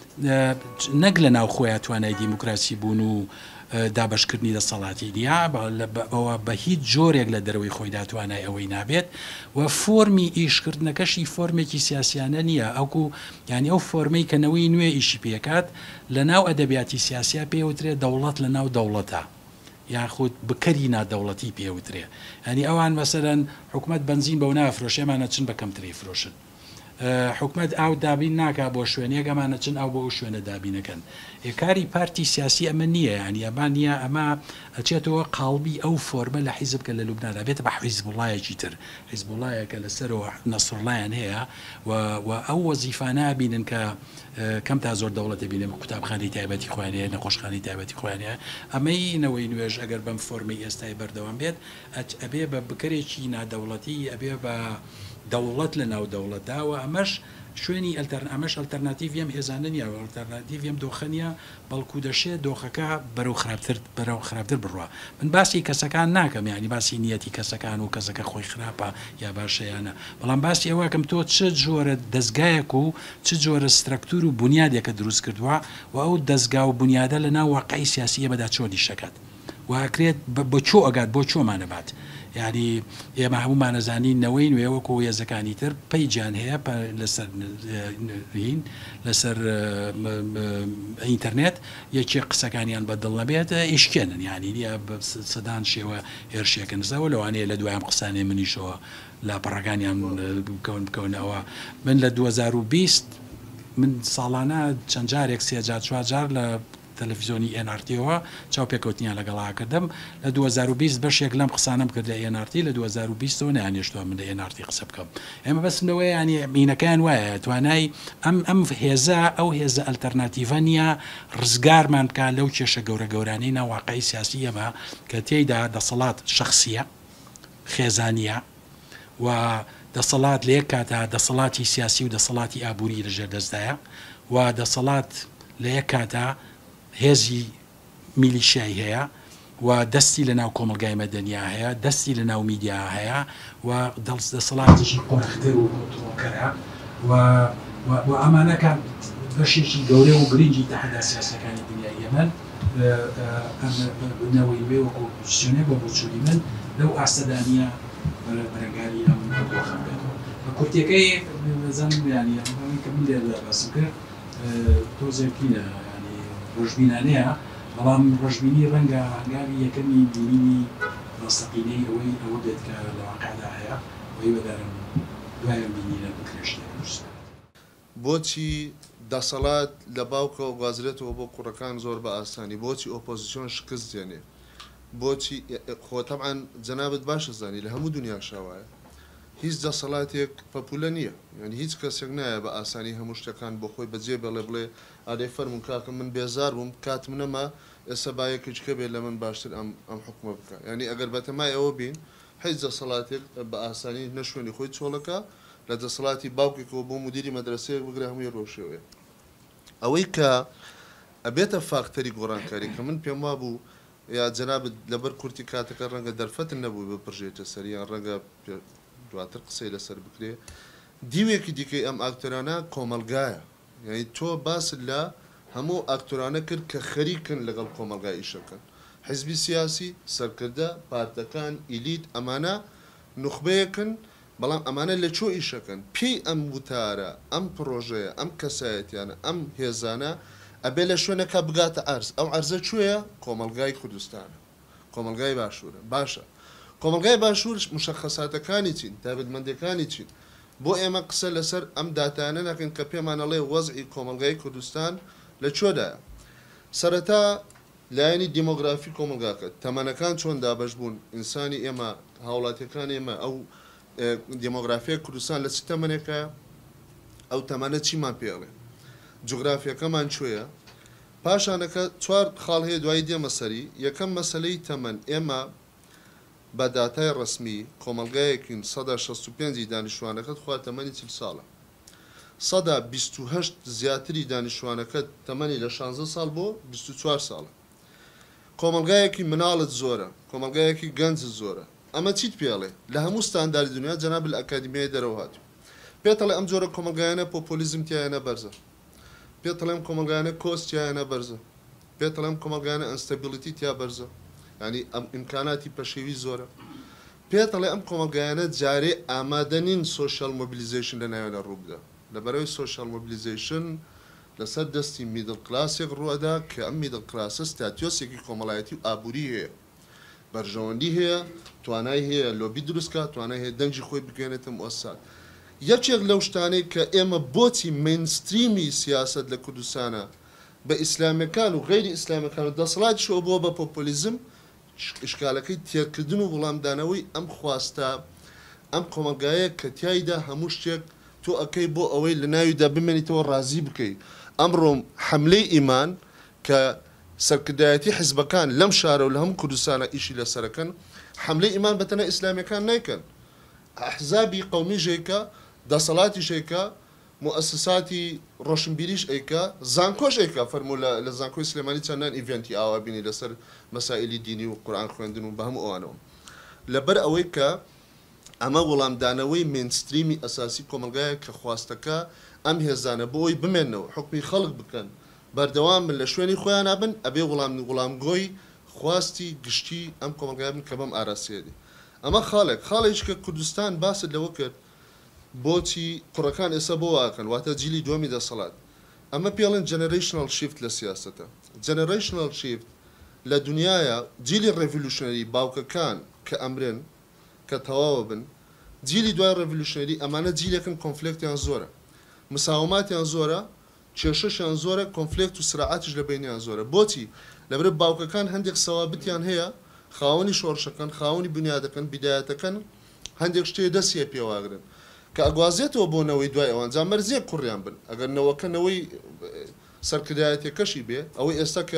نەک لە ناو خۆیان توانای دیموکراسی بوون و دابشکردنی دەسەڵاتی نیە، ئەوە بە هیچ جۆرێک لە دەرەوەی خۆی داتوانای ئەوەی نابێت و فۆرمی ئیشکردنەکەشی فۆرمێکی سیاسیانە نییە، ئەوکو ینی ئەو فۆرمەی کەنەوەی نوێ ئیشی پێکات لە ناو ئەدەبیاتی سیاسیا پێوترێت دەوڵەت لە ناو دەوڵەتە یاخود بکەری نادەوڵەتی پێوترێ، ینی ئەوان مەسەرەن حکوومەت بنزین بەو نافرۆشێمانە چن بە کەمتری فرۆشن، حکوومەت ئاو دابین ناکا بۆ شوێنێک ئەمانە چن ئەو بۆ ئەو شوێنە دابینەکەن، کاری پارتی سیاسی ئەمە نییە، ینی ئەمان نییە ئەمە ئەچێتەوە قاڵبی ئەو فۆرمە لە حیزب کە لە لوبنادا بێتە بە حیزبوڵایەکی تر، حیزبوڵایەکە لەسەرەوە نەسڕڵایەن هەیە و ئەو وەزیفانە بینن کە کەم تا زۆر دەوڵەتە بینێ قوتابخانەی تایبەتی خۆیانەیە، نەخۆشخانەی تایبەتی خۆیانەیە، ئەمەی نەوەی نوێژ ئەگەر بەم فۆرمەی ئێستای بەردەوام بێت ئەبێ بە بکرێکی نادەوڵەتی، ئەبێ بە دەوڵەت لە ناو دەوڵەتداوە، ئەمەش شوێنی ئەمەش ئەلتەرناتیڤیم هێزانە نیە، ئەلتەرناتیڤیم دۆخە نیە، بەڵکو دەشێت دۆخەکە بەرەو خراپتر بەرەو خراپتر بڕوە. من باسی کەسەکان ناکەم، ینی باسی نیەتی کەسەکان و کەسەکە خۆی خراپە یا باشەیانە، بەڵام باسی ئەوەکەم تۆ چ جۆرە دەستگایەک و چ جۆرە سترەکتور و بنیادێکە دروست کردووە و ئەو دەستگا و بنیادە لە ناو واقعی سیاسی ئێمەدا چۆنی شەکات واکرێت بۆ چۆ ئەگات بۆ چۆمانەبات، یعنی ئێمە هەمومانەزانین نەوەی نوێوەکو هێزەکانی تر پەیجان هەیە لەسەر لەسەر ئینتەرنێت یەکێ قسەکانیان بەدڵ نەبێت ئیشکێنن، ینی نیە سەدان شێوە هێرشێکن زەوە لەوانەیە لە دوایان قسانێ منیشەوە لاپەڕەکانیان بکەون بکەونەوە. من لە دوو هەزار و بیست من ساڵانە چەند جارێک سێ جار چوار جار لە تەلەڤیزیۆنی ئێن ئار تیەوە چاوپێکەوتنیان لەگەڵا کردم، لە دوو هەزار و بیست بەشێک لەم قسانم کرد لە ئێن ئار تی، لە دوو هەزار و بیستەوە نەیانێشتووە من لە ئێن ئار تی قسە بکەم. ئێمە بەسنەوەی ینی مینەکەیان وایە توانای ئەم ئەم هێزە ئەو هێزە ئەلتەرناتیڤە نیە ڕزگارمان بکات لەو کێشە گەورە گەورانەی ناواقعی سیاسی ئەمە کە تێیدا دەسەڵات شەخسیە خێزانیە و دەسەڵات لە یەک کاتا دەسەڵاتی سیاسی و دەسەڵاتی ئابووری لەژێر دەستدایە و دەسەڵات لە یەک کاتا هێزی میلیشیای هەیە و دەستی لە ناو کۆمەلگای مەدەنیا هەیە، دەستی لە ناو میدیا هەیە و دەسەڵاتیشی قۆرەختر و کۆنتڕۆڵکەرە و ئەمانەکە بەشێکی گەورەی و گرنگی تەحەدا سیاسەکانی دنیای یەمەن بنەوەی وێ و کۆپۆزیسیۆنێ بە بۆچووی من لەو ئاستەدانیە بەرەنگاری ئەم دۆخەم بێتەوە بە کورتەکەی بەزانم ینی ئەمەی کە من لێرەدا باسم کرد تۆزێکی ینی ڕۆژبینانەیە بەڵام ڕۆژبینی ڕەنگە هەنگاوی یەکەمی بینینی ڕاستەقینەی ئەوەی ئەوە بێت کە لە واقعدا هەیە وەی بەدارم دوایە بینینە بکرێشتێ بۆچی دەسەڵات لە باوکەوە گوازرێتەوە بۆ کوڕەکان زۆر بە ئاسانی بۆچی ئۆپۆزیسیۆن شکست دێنێ بۆچی خۆ تەبعاً جەنابەت باشە زانی لە هەموو دنیا شاوایە هیچ دەسەڵاتێک پەپولە نییە یعنی هیچ کەسێک نایە بە ئاسانی هەموو شتەکان بۆ خۆی بەجێ بەڵێ بڵێ ئادەی فەرمون کاکە من بێزار بووم کاتم نەما ئێستا بایەکچکە بێت لە من باشتر ئەم ئەم حکومە بکە ینی ئەگەر بەتەمای ئەوە بین هیچ دەسەڵاتێک بە ئاسانی نەشوێنی خۆی چۆڵەکە لە دەسەڵاتی باوکێکەوە بۆ مدیری مەدرسەیەک بگرە هەمووی ڕۆژێوەیە ئەوەی کە ئەبێتە فاکتەری گۆڕانکاری کە من پێم وابوو یا جەنابەت لەبەر کورتی کاتەکە ڕەنگە دەرفەتن نەبوو بپڕژێتە سەریان ڕەنگە دواتر قسەی لەسەر بکرێ دیوێکی دیکەی ئەم ئاکتۆرانە کۆمەلگایە یعنی تۆ باست لە هەموو ئاکتۆرانە کرد کە خەریکن لەگەڵ کۆمەلگای ئیشەکەن حیزبی سیاسی سەرکردە پارتەکان ئیلیت ئەمانە نوخبەیەکن بەڵام ئەمانە لە چۆ ئیشەکەن پێی ئەم وتارە ئەم پرۆژەیە ئەم کەسایەتیانە ئەم هێزانە ئەبێ لە شوێنەکە بگاتە ئەرز ئەو ئەرزە کوێیە کۆمەلگای کوردستانە کۆمەلگای باشوورە باشە کۆمەلگای باشوور مشەخەساتەکانی چین تایبەتمەندەکانی چین بۆ ئێمە قسە لەسەر ئەم داتانە ناکەن کە پێمانەڵێ وەزعی کۆمەلگای کوردستان لە چۆدایە سەرەتا لایەنی دیمۆگرافی کۆمەلگاکە تەمەنەکان چۆن دابەش بوون ئینسانی ئێمە هاوڵاتیەکان ئێمە ئەو دیمۆگرافیە کوردستان لە چ تەمەنێکە ئەو تەمەنە چیمان پێڵێ جوگرافیەکەمان کوێیە پاشانەکە چوار خاڵ هەیە دوای دێمە سەری یەکەم مەسلەی تەمەن ئێمە بە داتای ڕسمی کۆمەلگایەکین سەدا شەست و پێنجی دانیشتوانەکەت خوا تەمەنی چل ساڵە سەدا بیست و هەشت زیاتری دانیشتوانەکەت تەمەنی لە شانزە ساڵ بۆ بیست و چوار ساڵە کۆمەلگایەکی مناڵت زۆرە کۆمەلگایەکی گەنج زۆرە ئەمە چیت پێڵێ لە هەموو ستانداری دنیا جەناب ئەکادمیای دەرەوە هاتوو پێتەڵێ ئەم جۆرە کۆمەلگایانە پۆپۆلیزم تیایەنە بەرزە پێتەڵێم کۆمەلگایانە کۆستیایەنە بەرزە پێتەڵێم کۆمەلگایانە ئەنستەبیلیتی تیا بەرزە ینی ئەم ئیمکاناتی پەشێوی زۆرە پێتەڵێ ئەم کۆمەلگایانە جارێ ئامادە نین سۆشیال مۆبیلیزیشن لە ناوێنە ڕووبدا لەبەرەوەی سۆشیال مۆبیلیزیشن لەسەر دەستی میدڵ کلاسێک ڕوەدا کە ئەم میدڵ کلاسە ستاتیۆسێکی کۆمەڵایەتی و ئابووری هەیە بەرژەوەندی هەیە توانای هەیە لۆبی دروستکە توانای هەیە دەنگی خۆی بگەێنێتە مؤسسات یەکێک لەو شتانەی کە ئێمە بۆچی مینستریمی سیاست لە کوردستانە بە ئیسلامیەکان و غیری ئیسلامیەکان و دەسەڵاتیشەوە بۆ بە پۆپۆلیزم ئشکالەکەی تێکردن و وەڵامدانەوەی ئەم خواستە ئەم کۆمەلگایە کە تایدا هەموو شتێک تۆ ئەەکەی بۆ ئەوەی لە ناویدا بمێنیتەوە ڕازی بکەیت ئەمڕۆم حملەی ئیمان کە سەرکردایەتی حیزبەکان لەم شارە و لە هەموو کوردستانە ئیشی لەسەرەکەن حملەی ئیمان بەتەنە ئیسلامیەکان نیکەن ئەحزابی قەومی ژێکە دەسەڵاتی ژێکە مؤسساتی ڕۆشنبیریش ئەیکە زانکۆش ئەیکە فەرموو لە زانکۆی سلێمانی چەندان ئیڤێنتی ئاوا بینی لەسەر مەسائلی دینی و قورئان خوێندن و بە هەموو ئەوانەوە لەبەر ئەوەی کە ئەمە وەڵامدانەوەی مینستریمی ئەساسی کۆمەلگایە کە خواستەکە ئەم هێزانە بۆی بمێنەوە حکمی خەڵک بکەن بەردەوام من لە شوێنی خۆیان نابن ئەبێ وەڵام وەڵامگۆی خواستی گشتی ئەم کۆمەلگای بن کە بەم ئاراسیێدی ئەمە خاڵێک خاڵێک کە کوردستان باست لەوە کرد بۆچی کوڕەکان ئێستا بۆ واکەن واتە جیلی دووەمی دەسەڵات ئەمە پێڵێن جەنەرەیشنەڵ شیفت لە سیاسەتە جەنەرەیشنەڵ شیفت لە دنیاە جیلی ڕێڤولوشنەری باوکەکان کە ئەمرن کە تەواوە بن جیلی دوای ڕێڤولوشنەری ئەمانە جیلێکن کۆنفلێکتیان زۆرە مساوماتیان زۆرە کێشەشیان زۆرە کۆنفلێکت و سرعاتش لە بینیان زۆرە بۆچی لەبرە باوکەکان هەندێک سەوابتیان هەیە خاوەنی شۆڕشەکەن خاوەنی بنیادەکەن بیدایەتەکەن هەندێک شتێ دەستیە پێواگرن کە ئەگوازێتەوە بۆنەوەی دوای ئەوان جا مەرزیە کوڕیان بن ئەگەر نەوەکەنەوەی سەرکردایەتێکەشی بێ ئەوەی ئێستا کە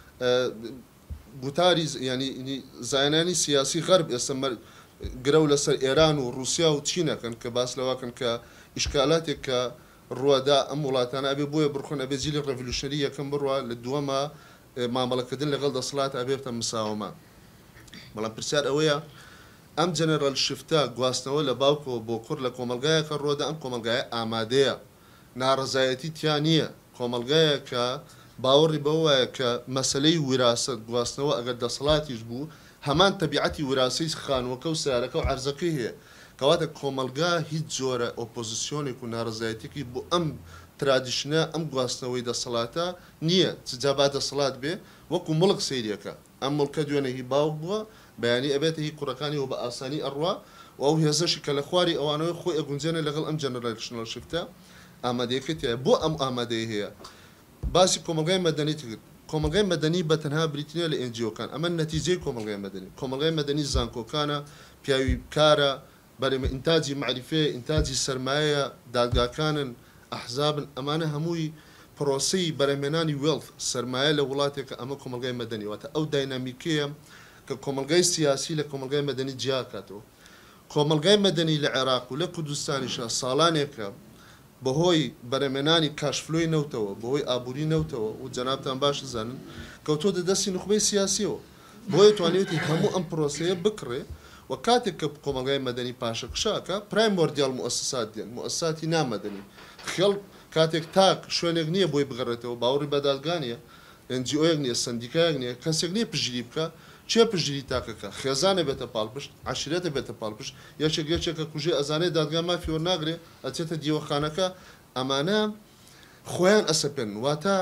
گوتاری ینی زایانانی سیاسی غەرب ئێستا گرە و لەسەر ئێران و رووسیا و چینەکەن کە باس لەواکەن کە ئیشکالاتێک کە ڕووەدا ئەم وڵاتانە ئەبێ بۆیە بڕخۆن ئەبێ جیلی ڕێڤولوشنەری یەکەم بڕوە لە دووەمە مامەڵەکردن لەگەڵ دەسەڵات ئەبێتە مساومە بەڵام پرسیار ئەوەیە ئەم جەنەرال شفتە گواستنەوە لە باوکەوە بۆ کوڕ لە کۆمەلگایەکە ڕۆدا ئەم کۆمەلگایە ئامادەیە ناڕەزایەتی تیان نییە کۆمەلگایە کە باوەڕی بەوەیە کە مەسلەی وراست گواستنەوە ئەگەر دەسەڵاتیش بوو هەمان تەبیعەتی وراسی خانووەکە و سیارەکە و عەرزەکەی هەیە کەواتە کۆمەلگا هیچ جۆرە ئۆپۆزیسیۆنێک و ناڕزایەتێکی بۆ ئەم ترادیشنە ئەم گواستنەوەی دەسەڵاتە نییە جابا دەسەڵات بێ وەکو مڵک سەیرەکە ئەم مڵکە دوێنێ باوک بووە بەیانی ئەبێتە هی کوڕەکانی و بە ئاسانی ئەڕوا و ئەو هێزەشی کە لە خواری ئەوانەوەی خۆی ئەگونجێنە لەگەڵ ئەم جەنەرەلشنەوە شفتە ئامادەیەکەتە بۆ ئەم ئامادەی هەیە باسی کۆمەلگای مەدەنی کرد کۆمەلگای مەدەنی بە تەنها بریتنیە لە ئێنجیۆکان ئەمە نەتیجەی کۆمەلگای مەدەنی کۆمەلگای مەدەنی زانکۆکانە پیاوی کارە بەرەمە ئینتاجی معریفەیە ئینتاجی سەرمایە دادگاکانن ئەحزابن ئەمانە هەمووی پرۆسی بەرەمێنانی وێڵف سەرمایە لە وڵاتێکە ئەمە کۆمەلگای مەدەنی واتە ئەو داینامیکەیە کە کۆمەلگای سیاسی لە کۆمەلگای مەدەنی جیاکاتەوە کۆمەلگای مەدەنی لە عێراق و لە کوردستانیشە ساڵانێکە بەهۆی بەرەمێنانی کاشفلۆی نەوتەوە بەهۆی ئابووری نەوتەوە و جەنابتان باش زانن کەوتۆ دەدەستی نخبەی سیاسیەوە بۆیە توانێتی هەموو ئەم پرۆسەیە بکڕێ و کاتێک کە کۆمەلگای مەدەنی پاشەکشاکە پرایمۆردیال مؤسسات دێن مؤسساتی نامەدەنی خێڵ کاتێک تاک شوێنێک نییە بۆی بگەڕێتەوە باوەڕی بەدادگانیە ئەنجیۆیەک نییە سندیکایەک نییە کەسێک نییە پژری بکە چێ پژری تاکەکە خێزانە بێتە پاڵپشت عشرێتە بێتە پاڵپشت یەکێک یەکێکە کوژێ ئەزانەی دادگا مافی وەرناگرێ ئەچێتە دیوەخانەکە ئەمانە خۆیان ئەسەپێن واتە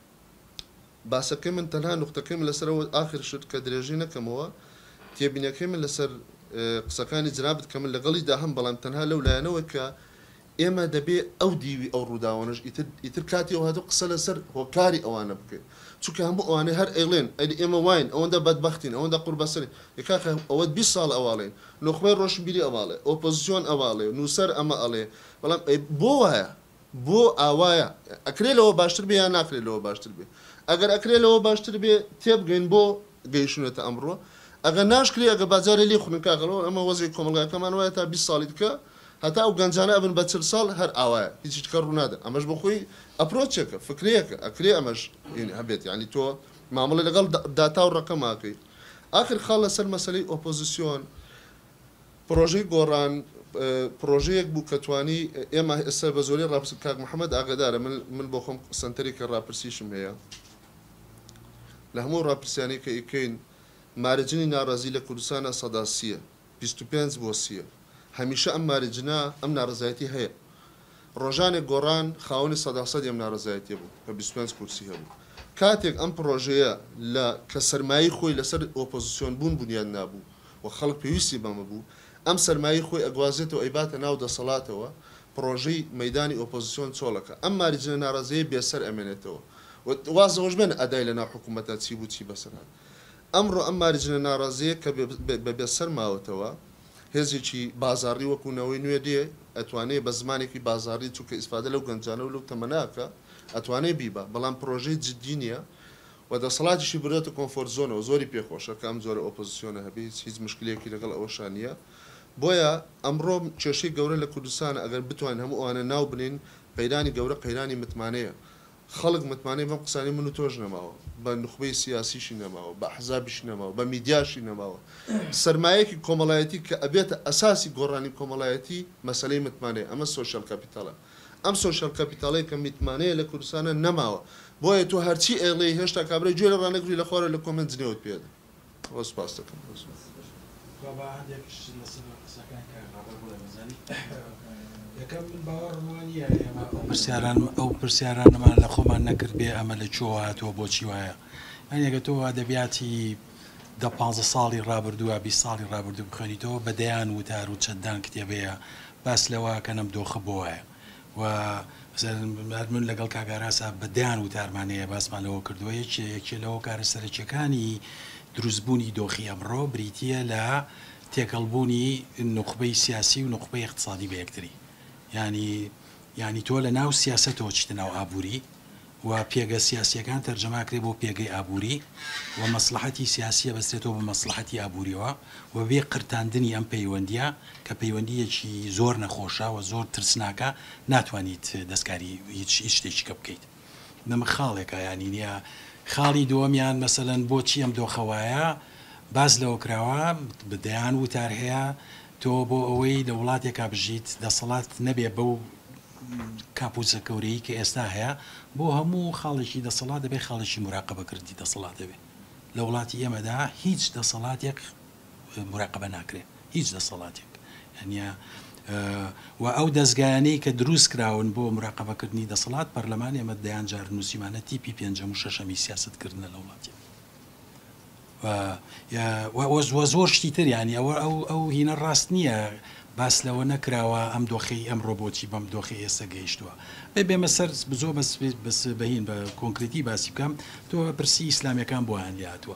باسەکەی من تەنها نقطەکەی من لەسەرەوە ئاخر شت کە درێژی نەکەمەوە تێبینەکەی من لەسەر قسەکانی جنابەت کە من لەگەڵی داهەم بەڵام تەنها لەو لایەنەوە کە ئێمە دەبێ ئەو دیوی ئەو ڕووداوانش ئیتر کاتی ئەو هاتو قسە لەسەر هۆکاری ئەوانە بکەیت چونکە هەموو ئەوانەی هەر ئێڵێن ئەلی ئێمە واین ئەوەندە بەدبەختین ئەوەندە قوربەسەری یکاکە ئەوە بیست ساڵ ئەواڵێن نخبەی ڕۆشنبیری ئەواڵێ ئۆپۆزیسیۆن ئەواڵێ نووسەر ئەمە ئەڵێ بەڵام بۆ وایە بۆ ئاوایە ئەکرێ لەوە باشتر بێ یان ناکرێت لەوە باشتر بێ ئەگەر ئەکرێ لەوە باشتر بێ تێبگەین بۆ گەیشتونێتە ئەمڕۆ ئەگەر ناشکری ئەگە بازارە لێ خونکاگەڵەوە ئەمە وەزی کۆمەلگاکەمان وایە تا بیست ساڵی دکە هەتا ئەو گەنجانە ئەبن بە چل ساڵ هەر ئاوایە هیچ کە ڕوونادە ئەمەش بۆ خۆی ئەپرۆچێکە فکرەیەکە ئەکرێ ئەمەش هەبێت یعنی تۆ مامەڵە لەگەڵ داتا و ڕقەماکەی آخر خاڵ لەسەر مەسەلەی ئۆپۆزیسیۆن پرۆژەی گۆڕان پرۆژەیەک بوو کە توانی ئێمە ئێستا بە زۆری ڕاپرسی کاک محەممەد ئاگدارە من بۆ خۆم سنتەری کە ڕاپرسیشم هەیە لە هەموو ڕاپرسیانی کە ئیکەین مارجنی ناڕازی لە کوردستانە سەداسیە بیست و پێنج بۆ سیە هەمیشە ئەم مارجنا ئەم ناڕزایەتی هەیە ڕۆژانێک گۆڕان خاوەنی سەداسەد ئەم ناڕزایەتی بوو کە بیست و پێنج کورسی هەبوو کاتێک ئەم پرۆژەیە لە کە سەرمایی خۆی لەسەر ئۆپۆزیسیۆن بوون بنیان نابوو و خەڵک پێویستی بەمە بوو ئەم سەرمایی خۆی ئەگوازێتەوە ئەیباتە ناو دەسەڵاتەوە پرۆژەی مەدانی ئۆپۆزیسیۆن چۆڵەکە ئەم مارجنە ناڕازەیە بێسەر ئەمێنێتەوە وازەوەش بێن ئەدای لە ناو حکوومەتە چی بوو چی بەسەران ئەمڕۆ ئەم مارجنە ناڕازەیە کە بە بێسەر ماوەتەوە هێزێکی بازاڕی وەکوونەوەی نوێ دێ ئەتوانێت بە زمانێکی بازاڕی چووکە ئیسفادە لەو گەنجانە و لەو تەمەناکە ئەتوانێت بیبە بەڵام پرۆژەی جددی نییە و دەسەڵاتیشی برێتە کۆمفۆرت زۆنەوە زۆری پێخۆشە کە ئەم زۆرە ئۆپۆزیسیۆنە هەبێت هیچ مشکلێکی لەگەڵ ئەوەشان نییە بۆیە ئەمڕۆ کێشەی گەورە لە کوردستان ئەگەر بتوانین هەموو ئەوانە ناو بنین قەیرانی گەورە قەیرانی متمانەیە خەڵک متمانەی بەم قسانی من و تۆش نەماوە بە نخبەی سیاسیشی نەماوە بە حزابیشی نەماوە بە میدیاشی نەماوە سەرمایەکی کۆمەڵایەتی کە ئەبێتە ئەساسی گۆڕانی کۆمەڵایەتی مەسەلەی متمانەیە ئەمە سۆشیال کاپیتاڵە ئەم سۆشیال کاپیتاڵەیە کە متمانەیە لە کوردستانە نەماوە بۆیە تۆ هەرچی ئێڵێ هێشتا کابرای گوێ لە ڕانەگری لە خوارە لە کۆمنت جنێوت پێدا وە سوپاس دەکەم یەکەم من باوەڕم وانە پرسیاران ئەو پرسیارانمان لە خۆمان نەکرد بێ ئەمە لە چۆ هاتووە بۆچی وایە ئەگە تۆ ئەدەبیاتی دە پانزە ساڵی ڕابردووە بیست ساڵی ڕابردوو بخوێنیتەوە بەدەیان وتار و چەندان کتێبەیە باس لەوە کە نەم دۆخە بۆ وایە و من لەگەڵ کاگاراسا بەدەیان وتارمانەیە باسمان لەوە کردووە یەکێ لەوە کارە سەرچیەکانی دروستبوونی دۆخی ئەمڕۆ بریتیە لە تێکەڵبوونی نخبەی سیاسی و نخبەی اقتصادی بە یەکتری ینی ینی تۆ لە ناو سیاستەوە چتە ناو ئابووری و پێگە سیاسیەکان تەرجەماکرێ بۆ پێگەی ئابووری و مەسلحەتی سیاسیە بەستێتەوە بە مەسلحەتی ئابووریەوە و بێ قرتاندنی ئەم پەیوەندیە کە پەیوەندیەکی زۆر نەخۆشە و زۆر ترسناکە ناتوانیت دەستکاری هیچ شتێکی کە بکەیت نەمە خاڵێکە ینی نییە خاڵی دووەمیان مەسەلەن بۆچی ئەم دۆخەوایە باز لەوە کراوە بدەیان وتار هەیە تۆ بۆ ئەوەی لە وڵاتێکا بژیت دەسەڵات نەبێ بەو کاپوسە کەورەی کە ئێستا هەیە بۆ هەموو خاڵێکی دەسەڵات دەبێت خاڵێکی مراقبەکردی دەسەڵات دەبێت لە وڵاتی ئێمەدا هیچ دەسەڵاتێک مراقبە ناکرێت هیچ دەسەڵاتێک هەنیە و ئەو دەستگایانەی کە دروست کراون بۆ مراقبەکردنی دەسەڵات پەرلەمان ئێمە دەیان جار نووسیمانە تیپی پێنجەم و شەشەمی سیاستکردنە لە وڵاتی وە زۆر شتی تر ینی ئەوە ئەو ئەو هینە ڕاست نییە باس لەوە نەکراوە ئەم دۆخی ئەم ڕۆبۆتی بەم دۆخی ئێستا گەیشتووە بێ بێمە سەر بزۆ بەس بەهین بە کۆنکریتی باسی بکەم تۆ پرسی ئیسلامیەکان بۆ هەان هاتووە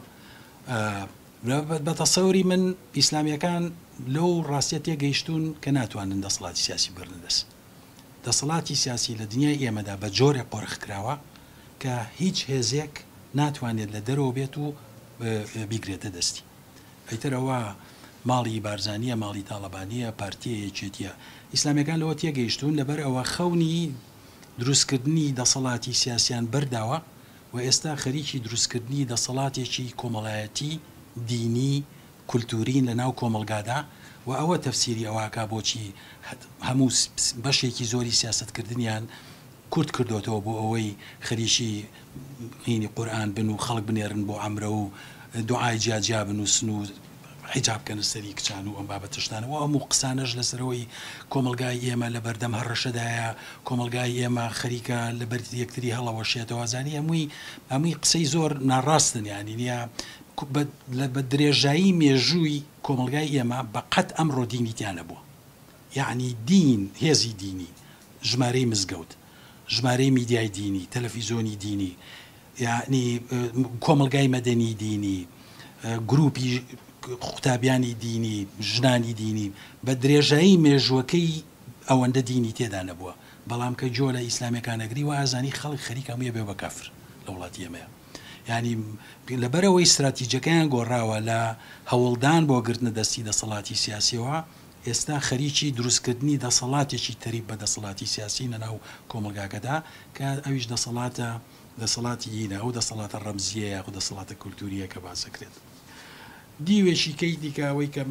بە تەسەوری من ئیسلامیەکان لەو ڕاستیە تێگەیشتون کە ناتوانن دەسەڵاتی سیاسی بگرنە دەست دەسەڵاتی سیاسی لە دنیای ئێمەدا بە جۆرێ قۆرخ کراوە کە هیچ هێزێک ناتوانێت لە دەرەوە بێت و بیگرێتە دەستی ئەیترەوە ماڵی بارزانیە ماڵی تاالبانیە پارتیە یەکێتیە ئیسلامیەکان لەوە تێگەیشتون لەبەر ئەوە خەونی دروستکردنی دەسەڵاتی سیاسیان بەرداوە و ئێستا خەریکی دروستکردنی دەسەڵاتێکی کۆمەڵایەتی دینی کولتورین لە ناو کۆمەلگادا و ئەوە تەفسیری ئەوواکە بۆچی هەموو بەشێکی زۆری سیاستکردنیان کورت کردوتەوە بۆ ئەوەی خەریکی هینی قورئان بن و خەڵک بنێرن بۆ ئەمرە و دوعای جیاجیا بنووسن و حیجابکەن سەری کچان و ئەم بابەتشتانەوە هەموو قسانەش لەسەرەوەی کۆمەلگای ئێمە لە بەردەم هەڕەشەدایە کۆمەلگای ئێمە خەریکە لە بەر یەکتری هەڵەوەشێتەوە زانی هەمووی هەمووی قسەی زۆر ناڕاستن ینی نییە بە درێژایی مێژووی کۆمەلگای ئێمە بەقەت ئەمڕۆ دینیتیانە بووە یعنی دین هێزی دینی ژمارەی مزگەوت ژمارەی میدیای دینی تەلەڤیزۆنی دینی یعنی کۆمەلگای مەدەنی دینی گروپی قوتابیانی دینی ژنانی دینی بە درێژایی مێژوەکەی ئەوەندە دینی تێدا نەبووە بەڵام کە جۆ لە ئیسلامیەکانەگری و ئازانی خەڵک خەریک هەموویە بێ بە کافر لە وڵاتی ئێمەیە ینی لەبەرەوەی استراتیجەکەیان گۆڕاوە لە هەوڵدان بۆ گرتنە دەستی دەسەڵاتی سیاسیەوە ئێستا خەریکی دروستکردنی دەسەڵاتێکی تەریب بە دەسەڵاتی سیاسی نەناو کۆمەلگاکەدا کە ئەویش دەسەڵاتە دەسەڵاتی هینە و دەسەڵاتە ڕەمزیە و دەسەڵاتە کولتوریە کە باسەکرێت دیوێکی کەی دیکەوەی کە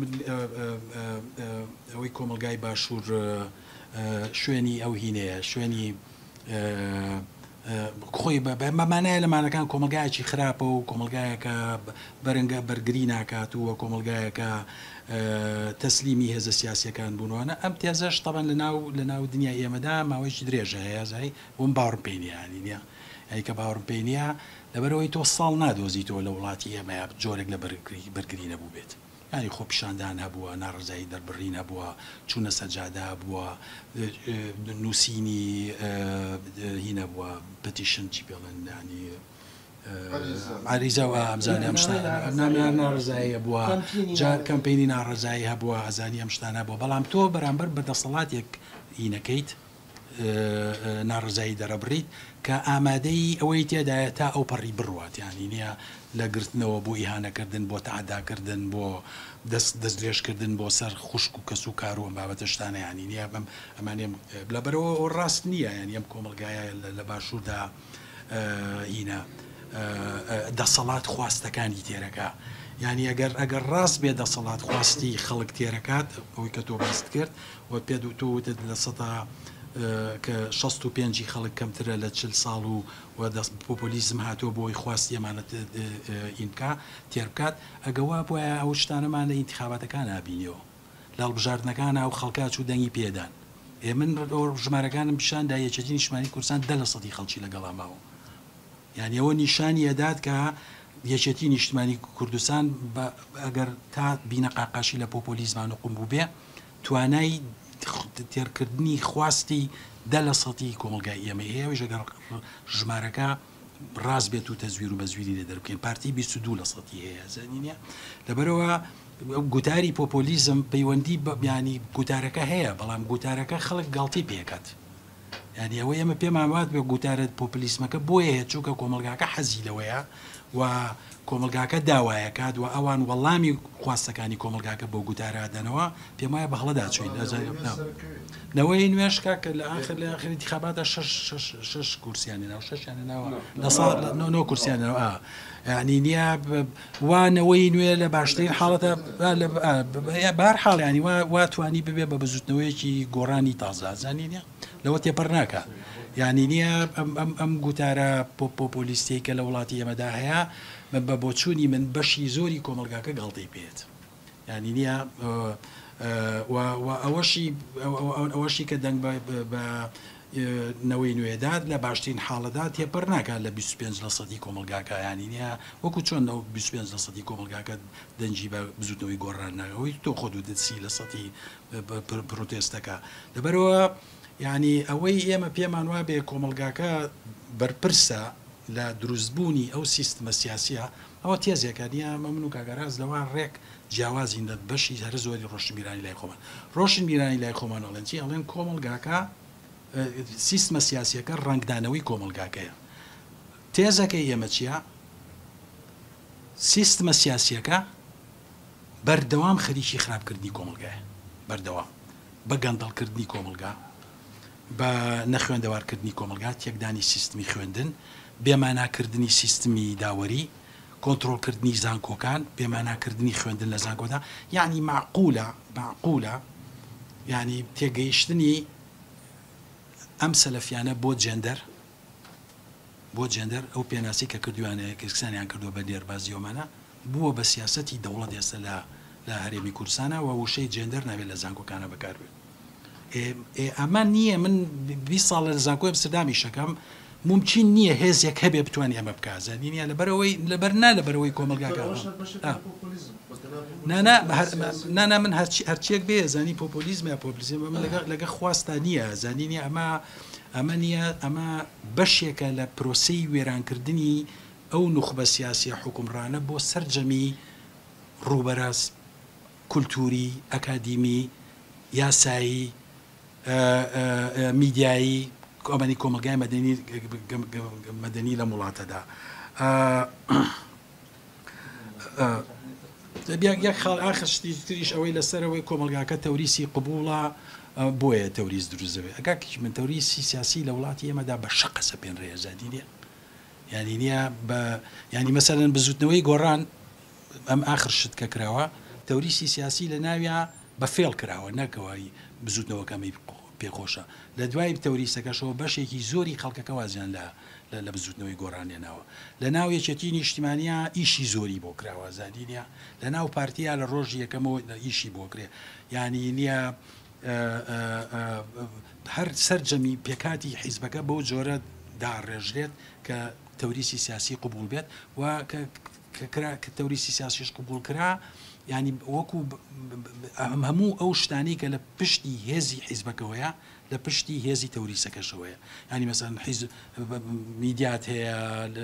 ئەوەی کۆمەلگای باشوور شوێنی ئەو هینەیە شوێنی خۆی بەمانایە لەمانەکان کۆمەلگایەکی خراپە و کۆمەلگایەکە بەرەنگە بەرگری ناکات و کۆمەلگایەکە تەسلیمی هێزە سیاسیەکان بوونەوەە ئەم تێزەش تەبەن لەناو لە ناو دنیای ئێمەدا ماوەیەکی درێژە هەیە زای وم باوەڕم پێی نییە نییە ئەیکە باوەڕم پێی نییە لەبەرەوەی تۆ ساڵ نادۆزیتەوە لە وڵاتی ئێمەیە جۆرێک لە بەرگری نەبوو بێت ینی خۆ پیشاندان هەبووە ناڕزایی دەربڕین هەبووە چوونە سەجادا بووە نووسینی هینە بووە پەتیشن چی پێڵێن ینی عریزەوە ئەمزانانی ئەم شتانە ناڕزایی بووە کەمپینی ناڕزایی هەبووە ئەزانی ئەم شتانە بووە بەڵام تۆ بەرامبەر بە دەسەڵاتێک هینەکەیت ناڕزایی دەرەبڕیت کە ئامادەی ئەوەی تێدایە تا ئەو پەڕی بڕوات ینی نییە لە گرتنەوە بۆ ئیهانەکردن بۆ تەعاداکردن بۆ دەست دەستدرێژکردن بۆ سەر خوشک و کەس و کار و بابەتە شتانە ینی نییە بەم ئەمانێ لەبەرەوە ڕاست نییە ینی ئەم کۆمەلگایە لە باشووردا هینە دەسەڵات خواستەکانی تێرەکە ینی ئەگەر ئەگەر ڕاست بێ دەسەڵات خواستی خەڵک تێرەکات ئەوەی کە تۆ باست کرد و پێ و تۆوتت لە سەدا کە شەست و پێنجی خەڵک کەمترە لە چل ساڵ و و دەست پۆپۆلیزم هاتۆ بۆی خواستی ئەمانەت ئینکا تێربکات ئەگەوا بۆیە ئەو شتانەمان لە ئینتیخاباتەکان هابینەوە لە هەڵبژاردنەکانە ئەو خەڵکات و دەنگی پێدان ئێ من ژمارەکانم پیشاندا یەکێتی نیشتمانی کوردستان دە لە سەدی خەڵکی لەگەڵاماوە یعنی ئەوە نیشانی ئەدات کە یەکێتی نیشتمانی کوردستان ئەگەر تا بینە قاقاشی لە پۆپۆلیزمان و قومبوو بێ توانای تێرکردنی خواستی دە لە سەتی کۆمەلگای ئێمە هەیەوەی ژەگەر ژمارەکە ڕاست بێت و تەزویر و بەزویری لێ دەربکەین پارتی بیست و دوو لە سەتی هەیە زانینە لەبەرەوە گوتاری پۆپۆلیزم پەیوەندی ینی گوتارەکە هەیە بەڵام گوتارەکە خەڵک گاڵتی پێکات ینی ئەوە ئێمە پێمان وات بێ گوتارە پۆپۆلیسمەکە بۆیە هەیە چووکە کۆمەلگاکە حەزی لەوەیە و کۆمەلگاکە داوایەکات و ئەوان وەڵامی خواستەکانی کۆمەلگاکە بۆ گوتارادنەوە پێم وایە بە هەڵەدا چوین نەوەی نوێشکە کە لە آخر لە آخر انتخاباتە شش کورسیانی ناو شەشیان ناوە لە ساڵ نۆ کورسیانەوە ینی نییە وانەوەی نوێ لە باشترین حاڵەتە بەهەرحاڵ ینی وا توانی ببێ بە بزوتنەوەیەکی گۆڕانی تازە زانی نیە لەوە تێپەر ناکە یعنی نییە ئەم گوتارە پۆپۆلیستی کە لە وڵاتی ئێمەدا هەیە بە بۆچوونی من بەشی زۆری کۆمەلگاکە گەڵتەی پێێت ینی نییە ئەوەشی ئەوەشی کە دەنگ بە نەوەی نوێداد لە باشترین حاڵەدا تێپەر ناکات لە بیست و پێنج لە سەدی کۆمەلگاکە ینی نییە وەکو چۆن بیست و پێنج لە سەدی کۆمەلگاکە دەنجی بە بزوتنەوەی گۆڕان ناەوەی تۆ خۆ و دەچی لە سەدی پرۆتێستەکە لەبەرەوە یعنی ئەوەی ئێمە پێمان وا بێ کۆمەلگاکە بەرپرسە لە دروستبوونی ئەو سیستمە سیاسیە ئەوە تێزێکە نیە من و کاگەراز لەوە ڕێک جیاوازین لە بەشی هەر زۆری ڕۆشنبیرانی لای خۆمان ڕۆشنبیرانی لای خۆمان ئەڵێن چی ئەڵێن کۆمەلگاکە سیستمە سیاسیەکە ڕنگدانەوەی کۆمەلگاکەیە تێزەکەی ئێمە چییە؟ سیستمە سیاسیەکە بەردەوام خەریکی خراپکردنی کۆمەلگایە بەردەوام بە گەندەڵکردنی کۆمەلگا بە نەخوێندەوارکردنی کۆمەلگا تێکدانی سیستمی خوێندن بێماناکردنی سیستمی داوەری کۆنتڕۆلکردنی زانکۆکان بێماناکردنی خوێندن لە زانکۆدا یعنی معقولە معقولە یعنی تێگەیشتنی ئەم سەلەفیانە بۆ جێندەر بۆ جێندەر ئەو پێناسی کە کردوانەیە کەسانیان کردووە بە دێربازیۆمانە بووە بە سیاسەتی دەوڵەت ئێستا لە لە هەرێمی کوردستانە و وشەی جێندەر ناوێت لە زانکۆکانە بەکاربێت ئەمە نییە من بیست ساڵ لە زانکۆی ئەمستردامی شەکەم ممکن نییە هێزێک هەبێ بتوانانی ئەمە بکازانین نیە لەبەرەوەی لەبەرنا لەبەرەوەی کۆمەلگاکە نانا من هەرچیەک بێ زانی پۆپۆلیزم یا پۆپلیزم من لەگە خواستا نییە زانینی ئەمە ئەمە نییە ئەمە بەشێکە لە پرۆسەی وێرانکردنی ئەو نوخبە سیاسی حکومڕانە بۆ سەرجەمی ڕوبەراز کولتوری ئەکادیمی یاسایی میدیایی ئەمەنی کۆمەلگای مەدەنی لە وڵاتەدا یەک خاڵ ئاخشتی تریش ئەوەی لەسەرەوەی کۆمەلگاکە تەوریسی قبوڵە بۆیە تەوریز دروزەوێ ئەگاکیش من تەوریسی سیاسی لە وڵاتی ئێمەدا بە شەقەسە پێن ڕێژادی نیە ینی نییە بە ینی مەسەرەن بزوتنەوەی گۆڕان ئەم ئاخر شت کە کراوە تەوریسی سیاسی لە ناویە بە فێڵ کراوە نەکەوەی بزوتنەوەکەمی پێخۆشە لە دوای تەوریسەکەشەوە بەشێکی زۆری خەڵکەکە وازیان لە لە بزوتنەوەی گۆڕانێناوە لە ناو یەکێتی نیشتیمانیا ئیشی زۆری بۆ کراوە زانینە لە ناو پارتیا لە ڕۆژی یەکەمەوە ئیشی بۆ کرێ یانی نییە هەر سەررجەمی پێکاتی حیزبەکە بەو جۆرە داڕێژرێت کە تەوریسی سیاسی قبول بێت و کە تەوریسی سیاسیش قبول کرا ینی وەکو هەموو ئەو شتانی کە لە پشتی هێزی حیزبەکەوەیە لە پشتی هێزی تەوریسەکەشەوەیە ینی مەسەن حیزب میدیات هەیە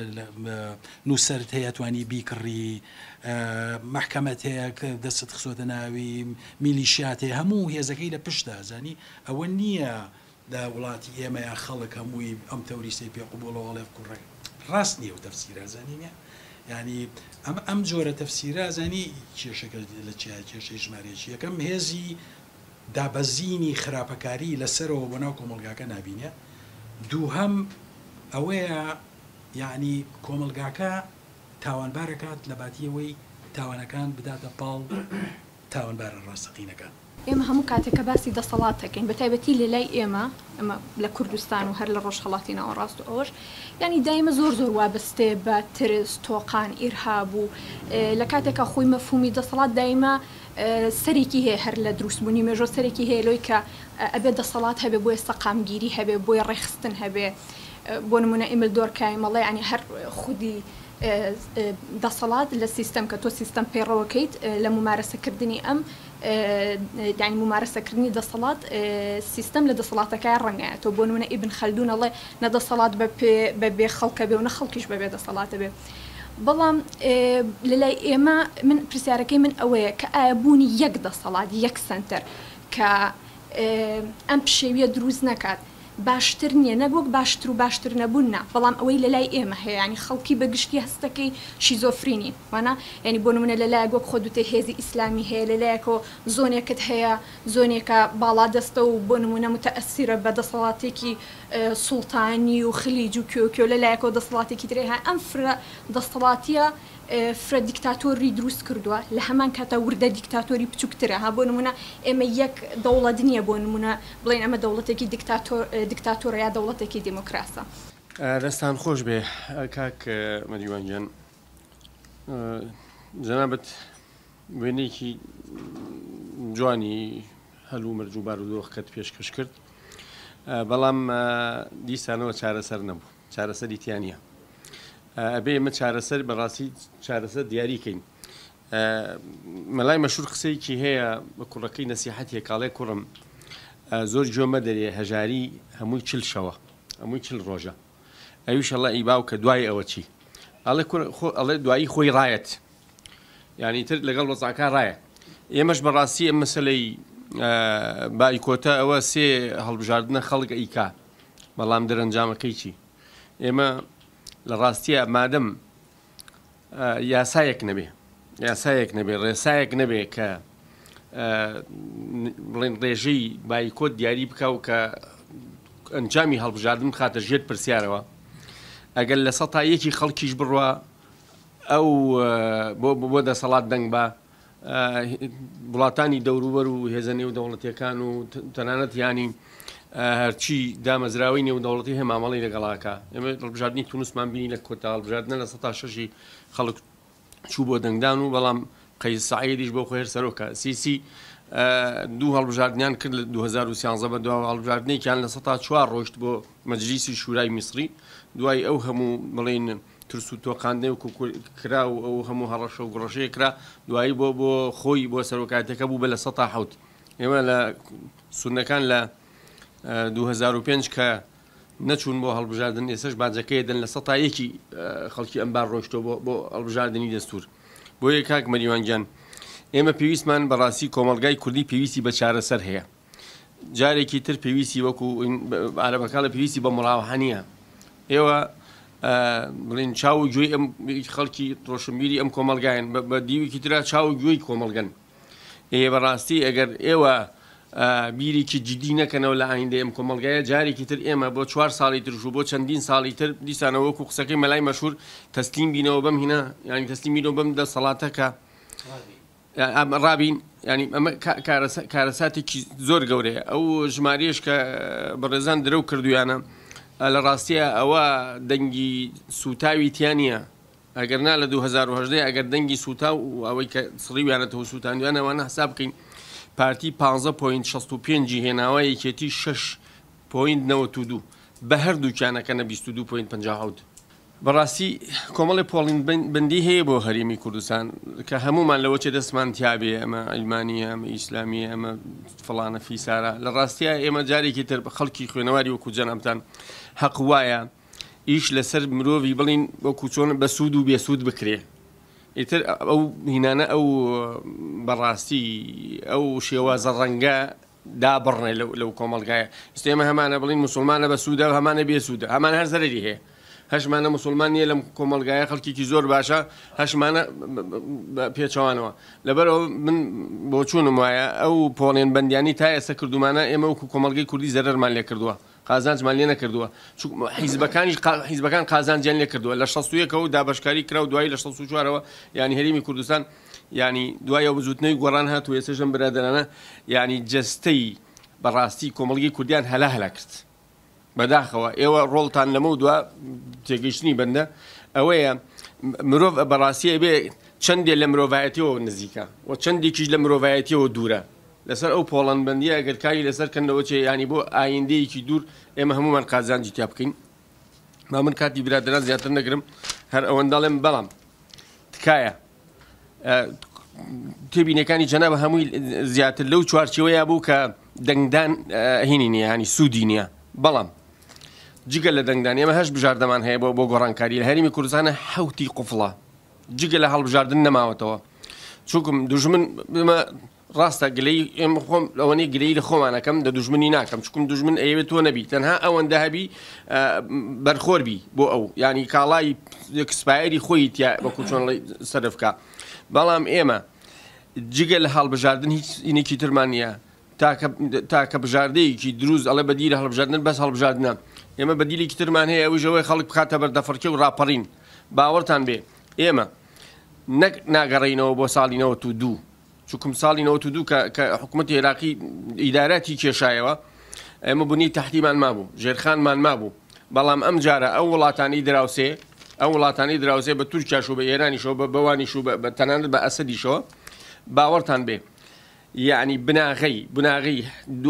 نووسەرت هەیە توانی بیکڕی محکەمەت هەیە کە دەست خسۆتە ناوی میلیشیات هەیە هەموو هێزەکەی لە پشتە زانی ئەوە نییە لە وڵاتی ئێمە یا خەڵک هەمووی ئەم تەوریسی پێ قبولەوەڵێ کوڕێ ڕاست نییە و تەفسیرە زانینە ینی ئەم ئەم جۆرە تەفسیرە زانی کێشەکە لە چای کێشەی ژمارەیەکی یەکەم هێزی دابەزینی خراپەکاری لەسەرەوە بۆ ناو کۆمەلگاکە نبینێ دووهەم ئەوەیە یعنی کۆمەلگاکە تاوانبارەکات لە باتیەوەی تاوانەکان بداتە پاڵ تاوانبارە ڕاستەقینەکان ئێمە هەموو کاتێککە باسی دەسەڵات دەکەین بە تایبەتی لە لای ئێمە ئەمە لە کوردستان و هەر لە ڕۆژهەڵاتی ناوەڕاست و ئەوەش ینی دایمە زۆر زۆر وابستێ بە ترس تۆقان ئیرهاب و لە کاتێکە خۆی مەفهومی دەسەڵات دایمە سەرێکی هەیە هەر لە دروستبوونی مێژۆ سەرێکی هەیە لۆی کە ئەبێ دەسەڵات هەبێ بۆی سەقامگیری هەبێ بۆی ڕێخستن هەبێ بۆ نمونە ئیمل دۆرکای مەڵێ ینی هەر خودی دەسەڵات لە سیستەم کە تۆ سیستەم پێڕەوەکەیت لە ممارەسەکردنی ئەم یعنی ممارەسەکردنی دەسەڵات سیستەم لە دەسەڵاتەکە ڕەنگایە تۆ بۆ نمونە ئیبن خەلدونەڵێ نەدەسەڵات بە بێ خەڵکە بێ و نە خەڵکیش بەبێ دەسەڵاتە بێ بەڵام لەلای ئێمە من پرسیارەکەی من ئەوەیە کە ئایا بوونی یەک دەسەڵات یەک سنتەر کە ئەم پشێویە دروست نەکات باشتر نییە نەگوەک باشتر و باشتر نەبوون نا بەڵام ئەوەی لەلای ئێمە هەیە ینی خەڵکی بەگشتی هەستەکەی شیزۆفرینی وانە ینی بۆ نمونە لەلایە گۆک خۆ دوتێ هێزی ئیسلامی هەیە لەلایەکەوە زۆنێکت هەیە زۆنێکە باڵا دەستە و بۆ نمونە متەئەسیرە بە دەسەڵاتێکی سوڵتانی و خلیج و کۆکۆ لەلایەکەوە دەسەڵاتێکی ترێ هەیە ئەم فرە دەسەڵاتیە فرە دیکتاتۆری دروست کردووە لە هەمان کاتە وردە دیکتاتۆری بچووکترە ها بۆ نمونە ئێمە یەک دەوڵەت نییە بۆ نمونە بڵێن ئەمە دەوڵەتێکی دیکتاتۆر یا دەوڵەتێکی دموکراسە. دەستان خۆش بێ کاک مەریوانجان جەنابەت وێنەیەکی جوانی هەلوو مەرج و بارودۆخەکەت پێشکەش کرد بەڵام دیسانەوە چارەسەر نەبوو چارەسەری تیان نیە ئەبێ ئێمە چارەسەر بەڕاستی چارەسەر دیاریکەین مەلای مەشهور قسەیەکی هەیە بە کوڕەکەی نەسیحەتی کاڵێ کوڕم زۆر جۆمە دەرێ هەژاری هەمووی چل شەوە هەمووی چل ڕۆژە ئەویش هەڵا ئیباو کە دوای ئەوە چی ئەڵێ دوایی خۆی ڕایەت یعنی تر لەگەڵ وەزعەکە ڕایە ئێمەش بەڕاستی ئەم مەسەلەی بایکۆتە ئەوە سێ هەڵبژاردنە خەڵک ئیکا بەڵام دەرەنجامەکەی چی ئێمە لە ڕاستیە مادەم یاسایەک نەبێ یاسایەک نەبێ ڕێسایەک نەبێ کە بڵێن ڕێژەی بایکۆت دیاری بکە و کە ئەنجامی هەڵبژاردن خاتە ژێر پرسیارەوە ئەگەر لە سەتا یەکی خەڵکیش بڕوە ئەو بۆ دەسەڵات دەنگ بە وڵاتانی دەوروبەر و هێزە نێو دەوڵەتیەکان و تەنانەت ینی هەرچی دامەزراوی نێو دەوڵەتی هەیە مامەڵی لەگەڵاکە ئێمە هەڵبژاردننی تونوسمان بینی لە کۆتا هەڵبژاردنە لە سەتا شەشی خەڵک چوو بۆ دەنگدان و بەڵام قەیس سەعیدیش بۆ خۆی سەرۆکە سیسی دوو هەڵبژاردنیان کرد لە دوو هەزار و سیانزە بە دو هەڵبژاردنێکیان لە سەتا چوار ڕۆشت بۆ مەجلیسی شورای میسری دوای ئەو هەموو بڵێن ترس و تۆقاندنێ و کرا و ئەو هەموو هەڕەشە و گڕەشەیە کرا دوایی بۆ بۆ خۆی بۆ سەرۆکاتەکە بوو بە لە سەتا حەوت ئێمە لە سونەکان لە دوو هەزار و پێنج کە نەچوون بۆ هەڵبژاردن ئێسش باجەکەی دەن لە سەتا یەکی خەڵکی ئەمبار ڕۆیشتەوە بۆ هەڵبژاردننی دەستور بۆیە کاک مەریوانجان ئێمە پێویستمان بەڕاستی کۆمەلگای کوردی پێویستی بە چارەسەر هەیە جارێکی تر پێویستی وەکو عەرەبەکان لە پێویستی بە مڵاوەحە نییە ئێوە بڵێن چاو و گوێی ئەم خەڵکی ڕۆشنبیری ئەم کۆمەلگایان بە دیوێکی تررا چاو و گوێی کۆمەلگەن ئێ بەڕاستی ئەگەر ئێوە بیرێکی جدی نەکەنەوە لە ئایندە ئەم کۆمەلگایە جارێکی تر ئێمە بۆ چوار ساڵی ترش و بۆ چەندین ساڵی تر دیسانەوە وەکو قسەکەی مەلای مەشهور تەسلیم بینەوە بەم هینە ینی تەسلیم بینەوە بەم دەسەڵاتەکە ڕابین ینی ئەمە کارەساتێکی زۆر گەورەیە ئەو ژمارەیەش کە بەڕێزان درەو کردویانە لە ڕاستیە ئەوە دەنگی سوتاوی تیانە ئەگەر نا لە دوو هەزار و هەژدە ئەگەر دەنگی سوتا و ئەوەی کە سڕیویانەتەوە سووتانیانەوانە حساب بکەین پارتی پانزە پۆینت شەست و پێنجی هێناوە یەکێتی شەش پۆینت نەوەت و دوو بە هەردووکیانەکەنە بیست و دوو پۆینت پەنجا حەوت بەڕاستی کۆمەڵی پۆڵین بەندی هەیە بۆ هەرێمی کوردستان کە هەمومان لەوە چێ دەستمان تیابێ ئەمە ئەلمانیە ئەمە ئیسلامی ئەمە فڵانە فیسارە لە ڕاستیە ئێمە جارێکی تر خەڵکی خوێنەواری وەکو جەنابتان حەق وایە ئیش لەسەر مرۆڤی بڵین وەکو چۆن بە سوود و بێسوود بکرێ ئیتر ئەو هینانە ئەو بەڕاستی ئەو شێوازە ڕەنگە دابڕنێ لەو کۆمەلگایە ئێمە هەمانە بڵین موسڵمانە بە سوودە و هەمانە بێسوودە هەمان هەر زەرری هەیە هەشمانە مسلمان نیە لەم کۆمەلگایە خەڵکیی زۆر باشە هەشمانە پێچەوانەوە لەبەرەوە من بۆ چوونم وایە ئەو پۆڵێن بەندیانی تا ئێستا کردومانە ئێمە وەکو کۆمەلگەی کوردی زەرەرمان لێ کردووە قازانجمان لێ نەکردووە حیزبەکانی حیزبەکان قازانجیان لێ کردووە لە شەست و یەکەوە دابەشکاری کرا و دوایی لە شەست و چوارەوە ینی هەرێمی کوردستان ینی دوای ئەو بزوتنەوەی گۆڕان هاتووە ئێستاژەم برادرانە ینی جەستەی بەڕاستی کۆمەلگەی کوردیان هەلا هەلا کرد بەداخەوە ئێوە ڕۆڵتان لەمە و دووە تێگەیشتنی بەندە ئەوەیە مرۆڤ بەڕاستیە بێ چەندێک لە مرۆڤایەتیەوە نزیکە و چەندێکیش لە مرۆڤایەتیەوە دوورە لەسەر ئەو پۆڵەنبەندیە ئەگەر کاری لەسەر کەندەوە چێ ینی بۆ ئایندەیەکی دوور ئێمە هەمومان قازانجی تیا بکەین ما من کاتی برادران زیاتر نەگرم هەر ئەوەنداڵێم بەڵام تکایە تێبینەکانی جەنابە هەمووی زیاتر لەو چوارچەوەیە بوو کە دەنگدان هینی نییە ینی سوودی نییە بەڵام جگە لە دەنگدان ئێمە هەش بژاردەمان هەیە بۆ بۆ گۆڕانکاری لە هەرێمی کوردستانە حەوتی قوفڵە جگە لە هەڵبژاردن نەماوەتەوە چونکم دوژمن ڕاستە گلەی ئێمە خۆم ئەوەنەی گلەی لە خۆمانەکەم دە دوژمنی ناکەم چکم دوژمن ئەوێت تۆ نەبی تەنها ئەوەندە هەبی بەرخۆربی بۆ ئەو ینی کاڵای کسپایری خۆی تیا وەکو چۆن سەرفکە بەڵام ئێمە جگە لە هەڵبژاردن هیچ ئینێکی ترمان نییە تاکە بژاردەیەکی دروست ئەڵێ بەدیرە هەڵبژاردن بەس هەڵبژاردنە ئێمە بەدیلێکی ترمان هەیە ئەوژەوەی خەڵک بخاتە بەردەفەرکە و ڕاپەڕین باوەڕتان بێ ئێمە نەک ناگەڕینەوە بۆ ساڵی نەوەت و دوو چونکم ساڵی نەوەت و دوو کە حکوومەتی عێراقی ئیدارەتی کێشایەوە ئێمە بوونی تەحتیمان مابوو ژێرخانمان مابوو بەڵام ئەم جارە ئەو وڵاتانی دراوسێ ئەو وڵاتانی دراوسێ بە تورکیاش و بە ئێرانیشەوە بە بەوانیش و بە تەنانەت بە ئەسەدیشەوە باوەڕتان بێ یعنی بناغی بناغی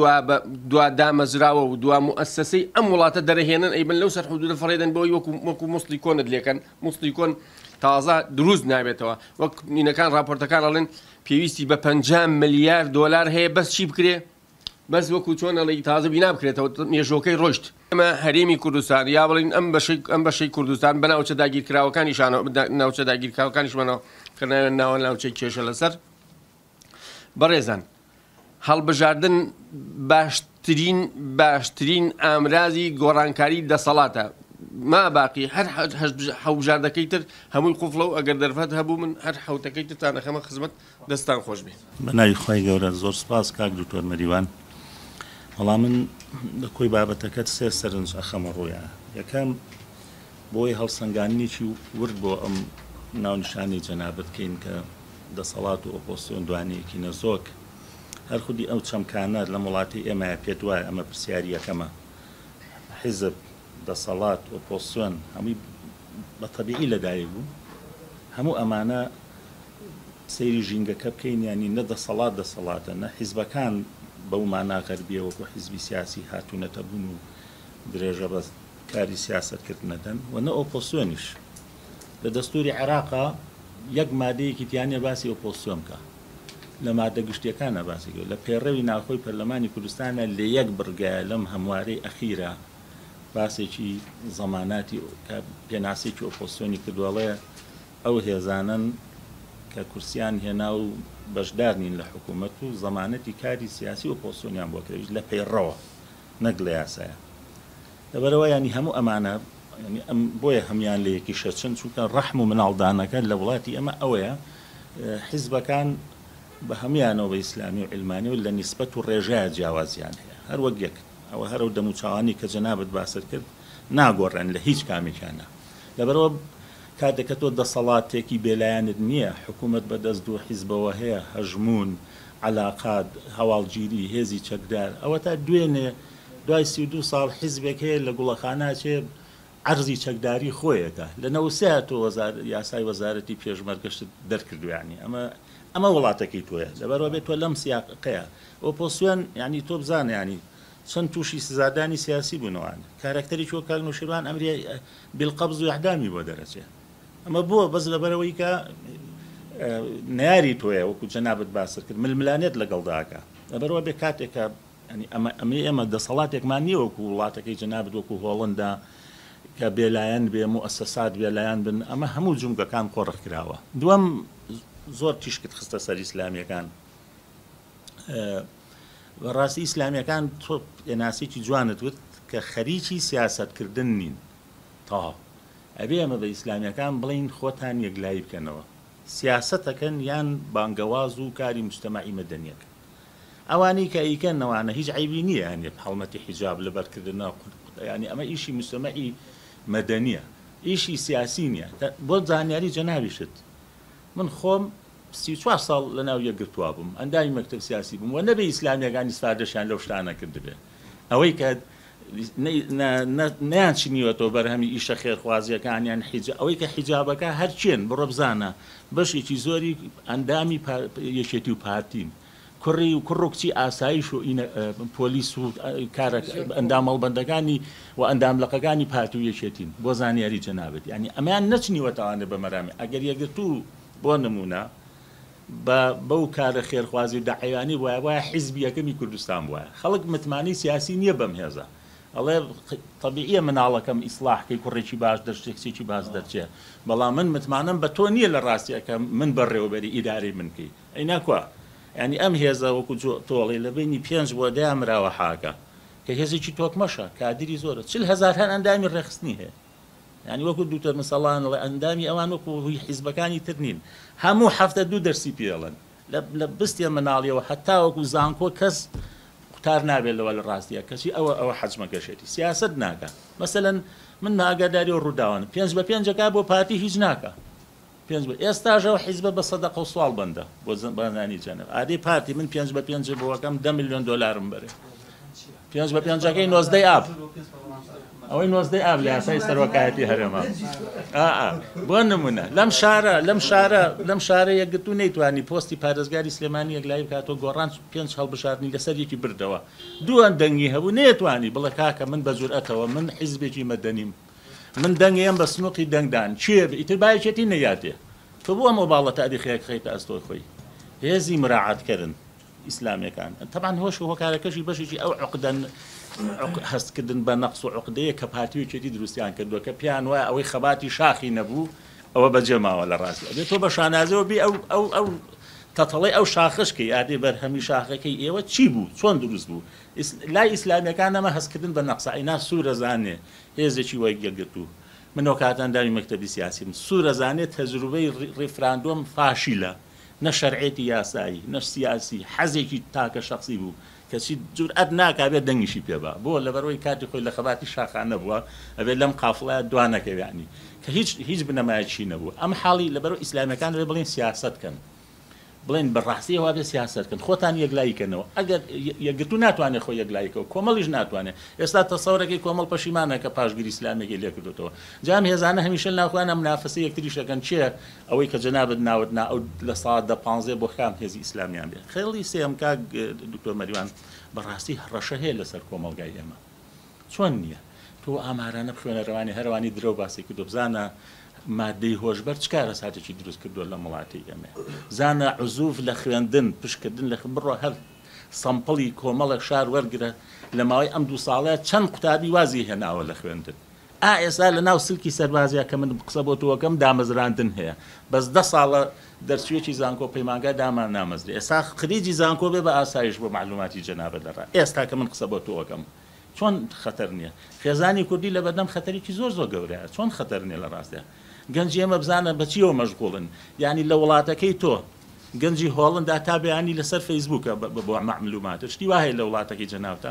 دوا دامەزراوە و دوا مؤسسەی ئەم وڵاتە دەرەهێنن ئەیبن لەو سەر حدود فڕێدەن بۆی وەکو وەکو موسڵی کۆنت لێکەن موسڵی کۆن تازە دروست نابێتەوە وەک نینەکان راپۆرتەکان ئەڵێن پێویستی بە پەنجا ملیار دۆلار هەیە بەس چی بکرێ بەس وەکو چۆنەڵی تازە بینا بکرێتەوە مێژۆکەی ڕۆشت ئەمە هەرێمی کوردستان یا بڵین ئەم بەشەی ئەم بەشەی کوردستان بە ناوچە داگیرکراوەکانیشانەوە ناوچە داگیرکراوەکانیشمانەوە کردناوە ناوە ناوچەی کێشە لەسەر بەڕێزان هەڵبژاردن باشترین باشترین ئامرازی گۆڕانکاری دەسەڵاتە ما باقی هەر هەڵبژاردەکەی تر هەمووی قوفڵە و ئەگەر دەرفەت هەبوو من هەر حوتەکەی ترتان نەخەمە خزمەت دەستان خۆش بێ بە ناوی خۆی گەورە زۆر سپاس کاک دکتۆر مەریوان وەڵام من لە کۆی بابەتەکەت سێ سەرنج ئەخەمە ڕوویە یەکەم بۆی هەڵسەنگاندنێکی ورد بۆ ئەم ناونیشانی جەنابەت بکەین کە دەسەڵات و ئۆپۆسیۆن دوانەیەکی نەزۆک هەر خودی ئەو چەمکانە لە وڵاتی ئێمە پێت وایە ئەمە پرسیاری یەکەمە حیزب دەسەڵات ئۆپۆسیۆن هەمووی بە تەبیعی لەدایک بوو هەموو ئەمانە سەیری ژینگەکە بکەین ینی نە دەسەڵات دەسەڵاتە نە حیزبەکان بەو مانا غەربیە وەکو حیزبی سیاسی هاتوونەتە بوون و درێژە بە کاری سیاسەتکردنەدەن و نە ئۆپۆسیۆنیش لە دەستوری عێراقا یەک مادەیەکی تیانێ باسی ئۆپۆسیۆن بکە لە مادە گشتیەکانە باسی لە پێڕەوی ناوخۆی پەرلەمانی کوردستانە لە یەک بڕگایە لەم هەموارەی ئەخیرە باسێکی زەماناتی پێناسێکی ئۆپۆسیۆنی کردوڵەیە ئەو هێزانن کە کورسیان هێنا و بەشدار نین لە حکوومەت و زەمانەتی کاری سیاسی ئۆپۆسیۆنیان بۆ کردویش لە پەیڕەوە نەک لە یاسایە لەبەرەوە ینی هەموو ئەمانە بۆیە هەمیان لە یەکی شەچن چونکە ڕەحم و مناڵدانەکە لە وڵاتی ئەمە ئەوەیە حیزبەکان بە هەمیانەوە بە ئیسلامی و علمانی و لە نیسبەت و ڕێژایە جیاوازیان هەیە هەر وەک یەک ئەوە هەرو دەموچاوانی کە جەنابەت باسر کرد ناگۆڕێن لە هیچ کامێکیانە لەبەرەوە کاتێکە تۆ دەسەڵاتێکی بێلایەنت نییە حکوومەت بەدەست دوو حیزبەوە هەیە هەژمون علاقات هەواڵگیری هێزی چەکدار ئەوە تا دوێنێ دوای سی و دوو ساڵ حیزبێک هەیە لە گوڵەخاناچێ عەرزی چەکداری خۆیەکە لە نەوسەیە تۆ یاسای وەزارەتی پێشمەرگەشت دەرکردویانی ئەمە ئەمە وڵاتەکەی تۆیە لەبەرەوە بێت تۆ لەم سیاقەیە ئۆپۆسیۆن ینی تۆ بزانە ینی چەند تووشی سزادانی سیاسی بوونەوەن کارکتەری چۆ کاک نوشیروان ئەمری بالقەبز و ئەعدامی بۆ دەرەچێ ئەمە بووە بەس لەبەرەوەی کە ناری تۆیە وەکو جەنابەت باسر کرد ململانێت لەگەڵداکە لەبەرەوە بێ کاتێکە ئەمە ئێمە دەسەڵاتێکمان نییە وەکو وڵاتەکەی جەنابەت وەکو هۆڵندا کە بێلایەن بێ مؤسسات بێلایەن بن ئەمە هەموو جومگەکان قۆڕق کراوە دووەم زۆر تیشکت خستە سەر ئیسلامیەکان ڕاستی ئیسلامیەکان تۆ ئێناسێکی جوانت وت کە خەریکی سیاسەتکردن نین تا ئەبێ ئەمە بە ئیسلامیەکان بڵین خۆتان یەکلایی بکەنەوە سیاسەتەکەن یان بانگەواز و کاری مجتەمەعی مەدەنیەکە ئەوانەی کە ئیکەنەوانە هیچ عیبی نییە هەنێ هەڵمەتی حیجاب لەبەرکردنە ینی ئەمە ئیشی مجتەمەعی مەدەنیە ئیشی سیاسی نییە بۆ زانیاری جەنابیشت من خۆم سی و چوار ساڵ لە ناو یەکگرتووا بووم ئەندامی مەکتەب سیاسی بووم و نەبێ ئیسلامیەکانی سفاردەشیان لەو شتانە کردبێ ئەوەی کە نەیانچینیوەتەوە بەرهەمی ئیشە خێرخوازیەکانیان ئەوەی کە حیجابەکە هەرچێن بڕۆ بزانە بەشێکی زۆری ئەندامی یەکێتی و پارتین کوڕی و کوڕ و کچی ئاسایش و پۆلیس و ئەندام هەڵبەندەکانی و ئەنداملەقەکانی پارتی و یەکێتین بۆ زانیاری جەنابەت ینی ئەمەیان نەچنیوەتەوانە بەمەرامی ئەگەر یەکگرتوو بۆ نمونە بە بەو کارە خێرخوازی و داعیوانی وایە وایە حیزبی یەکەمی کوردستان وایە خەڵک متمانی سیاسی نییە بەم هێزە ئەڵێ طبیعیە مناڵەکەم ئیسلاحکەی کوڕێکی باش دەشتێکسێکی باز دەرچێ بەڵام من متمانم بە تۆ نییە لە ڕاستیەکە من بەڕێوەبەری ئیدارەی منکەی ئەی ناکوە ینی ئەم هێزە وەکو تۆڵی لە بینی پێنج بۆ دامراوە حاکە کە هێزێکی تۆکمەشە کادری زۆرە چل هەزار هەن ئەندامی ڕێخستنی هەیە ینی وەکو دوکتۆر مەسەڵان ئەندامی ئەوان وەکو هوی حیزبەکانی تر نین هەموو هەفتە دوو دەرسی پێڵن لە بستێ مناڵیەوە هەتا وەکو زانکۆ کەس قوتار نابێت لەوە لە ڕاستیە کەسی ئەوە ئەوە حەجمەکەشێتی سیاست ناکە مەسەلەن من ئاگاداری و ڕووداوان پێنج بە پێنجەکە بۆ پارتی هیچ ناکە پێنج ئێستاژەوە حیزبە بە سەدەقە و سوال بەندە بۆ بەزانی جەنە ئادی پارتی من پێنج بە پێنج بۆەکەم ده میلیۆن دلارم بەرێ پێنج بە پێنجەکەی نۆزدەی ئاب ئەوەی نۆزدەی ئاب لە یاسای سەرۆکایەتی هەرێما بۆ نمونە لەم شارە لەم شارە لەم شارە یەکگرتو نەیتوانی پۆستی پارێزگاری سلێمانی یەکلایی بکاتەوە گۆڕان پێنج هەڵبژاردننی لەسەر یەکی بردەوە دووان دەنگی هەبوو نێتوانی بڵێ کاکە من بە جورئەتەوە من حیزبێکی مەدەنیم من دەنگەیەم بە سنووقی دەنگدان چێ ئیتر بایەکێتی نەیاتێ تۆ بۆ ئەمە باڵە تاریخەیەک خەیتە ئەستۆی خۆی هێزی مراعاتکردن ئیسلامیەکان طبعاً هۆش و هۆکارەکەشی بەشێکی ئەو عقدەن هەستکردن بە نەقس و عقدەیە کە پارتیوێکی دروستیان کردووە کە پیان وایە ئەوەی خەباتی شاخی نەبوو ئەوە بەجێماوە لە ڕاستی ئەبێت تۆ بە شانازەوە بێ ئەو ئەو ئەو تەتەڵی ئەو شاخشکەی یادێ بەرهەمی شاخەکەی ئێوە چی بوو چۆن دروست بوو لای ئیسلامیەکان ئەمە هەستکردن بە نەقسەعینا سوورەزانێ هێزێکی وای یەکگرتوو منەوە کاتانداوی مەکتەبی سیاسیم سوورەزانێت تەجروبەی ڕیفراندۆم فاشیلە نە شەرعێتی یاسایی نە سیاسی حەزێکی تاکە شخصی بوو کەچی جورئەت ناکابێت دەنگیشی پێبا بۆ لەبەرەوەی کاتی خۆی لە خەباتی شاخانە بووە ئەبێت لەم قافڵەیە دوانەکەویانی کە هیچ هیچ بنەمایەکی نەبوو ئەم حاڵی لەبەرەوە ئیسلامیەکان دەبێت بڵێن سیاسەتکەن بڵێن بەڕاستی ئەوە بێ سیاسەتکەن خۆتان یەکلاییکەنەوە ئەگەر یەکگرتو ناتوانێت خۆی یەکلاییکەوە کۆمەڵیش ناتوانێت ئێستا تەسەوڕێکی کۆمەڵ پەشیمانە کە پاشگیری ئیسلامێکی لێکردوتەوە جام هێزانە هەمیشە ناخوانە منافسە یەکتریشەکەن چیە ئەوەی کە جەنابەت ناوت نا ئەو لە ساعت دە پانزدە بۆ خام هێزی ئیسلامیان بێ خێڵی سێم کاک دکتۆر مەریوان بەڕاستی ڕەشە هەیە لەسەر کۆمەڵگای ئێمە چۆن نییە تۆ ئامارانە خوێنە ڕەوانی هەروانی درۆ باسی کردو بزانە مادەی هۆشبەر چ کارە ساتێکی دروست کردووە لە وڵاتی ئێمە زانە عزوف لە خوێندن پشکردن لە بڕۆ هەر سەمپڵی کۆمەڵە شار وەرگرە لە ماوەی ئەم دوو ساڵەیە چەند قوتابی وازی هێناوە لە خوێندن ئا ئێستا لە ناو سلکی سەربازیە کە من قسە بۆ تۆوەکەم دامەزراندن هەیە بەس دە ساڵە دەرچوێکی زانکۆ پەیمانگا دامان نامەزرێ ئێستا خریجی زانکۆ بێ بە ئاسایش بۆ معلوماتی جەنابەت لەڕا ئێستا کە من قسە بۆ تۆوەکەم چۆن خەتەر نییە خێزانی کوردی لە بەردەم خەتەرێکی زۆر زۆر گەورەیە چۆن خەتەر نییە لە ڕاستە گەنجی ئێمە بزانە بەچیەوە مەشغوڵن یعنی لە وڵاتەکەی تۆ گەنجی هۆڵندا تا بەیانی لەسەر فەیسبووکە بۆ معلوماتە شتی وایە لە وڵاتەکەی جەناوتە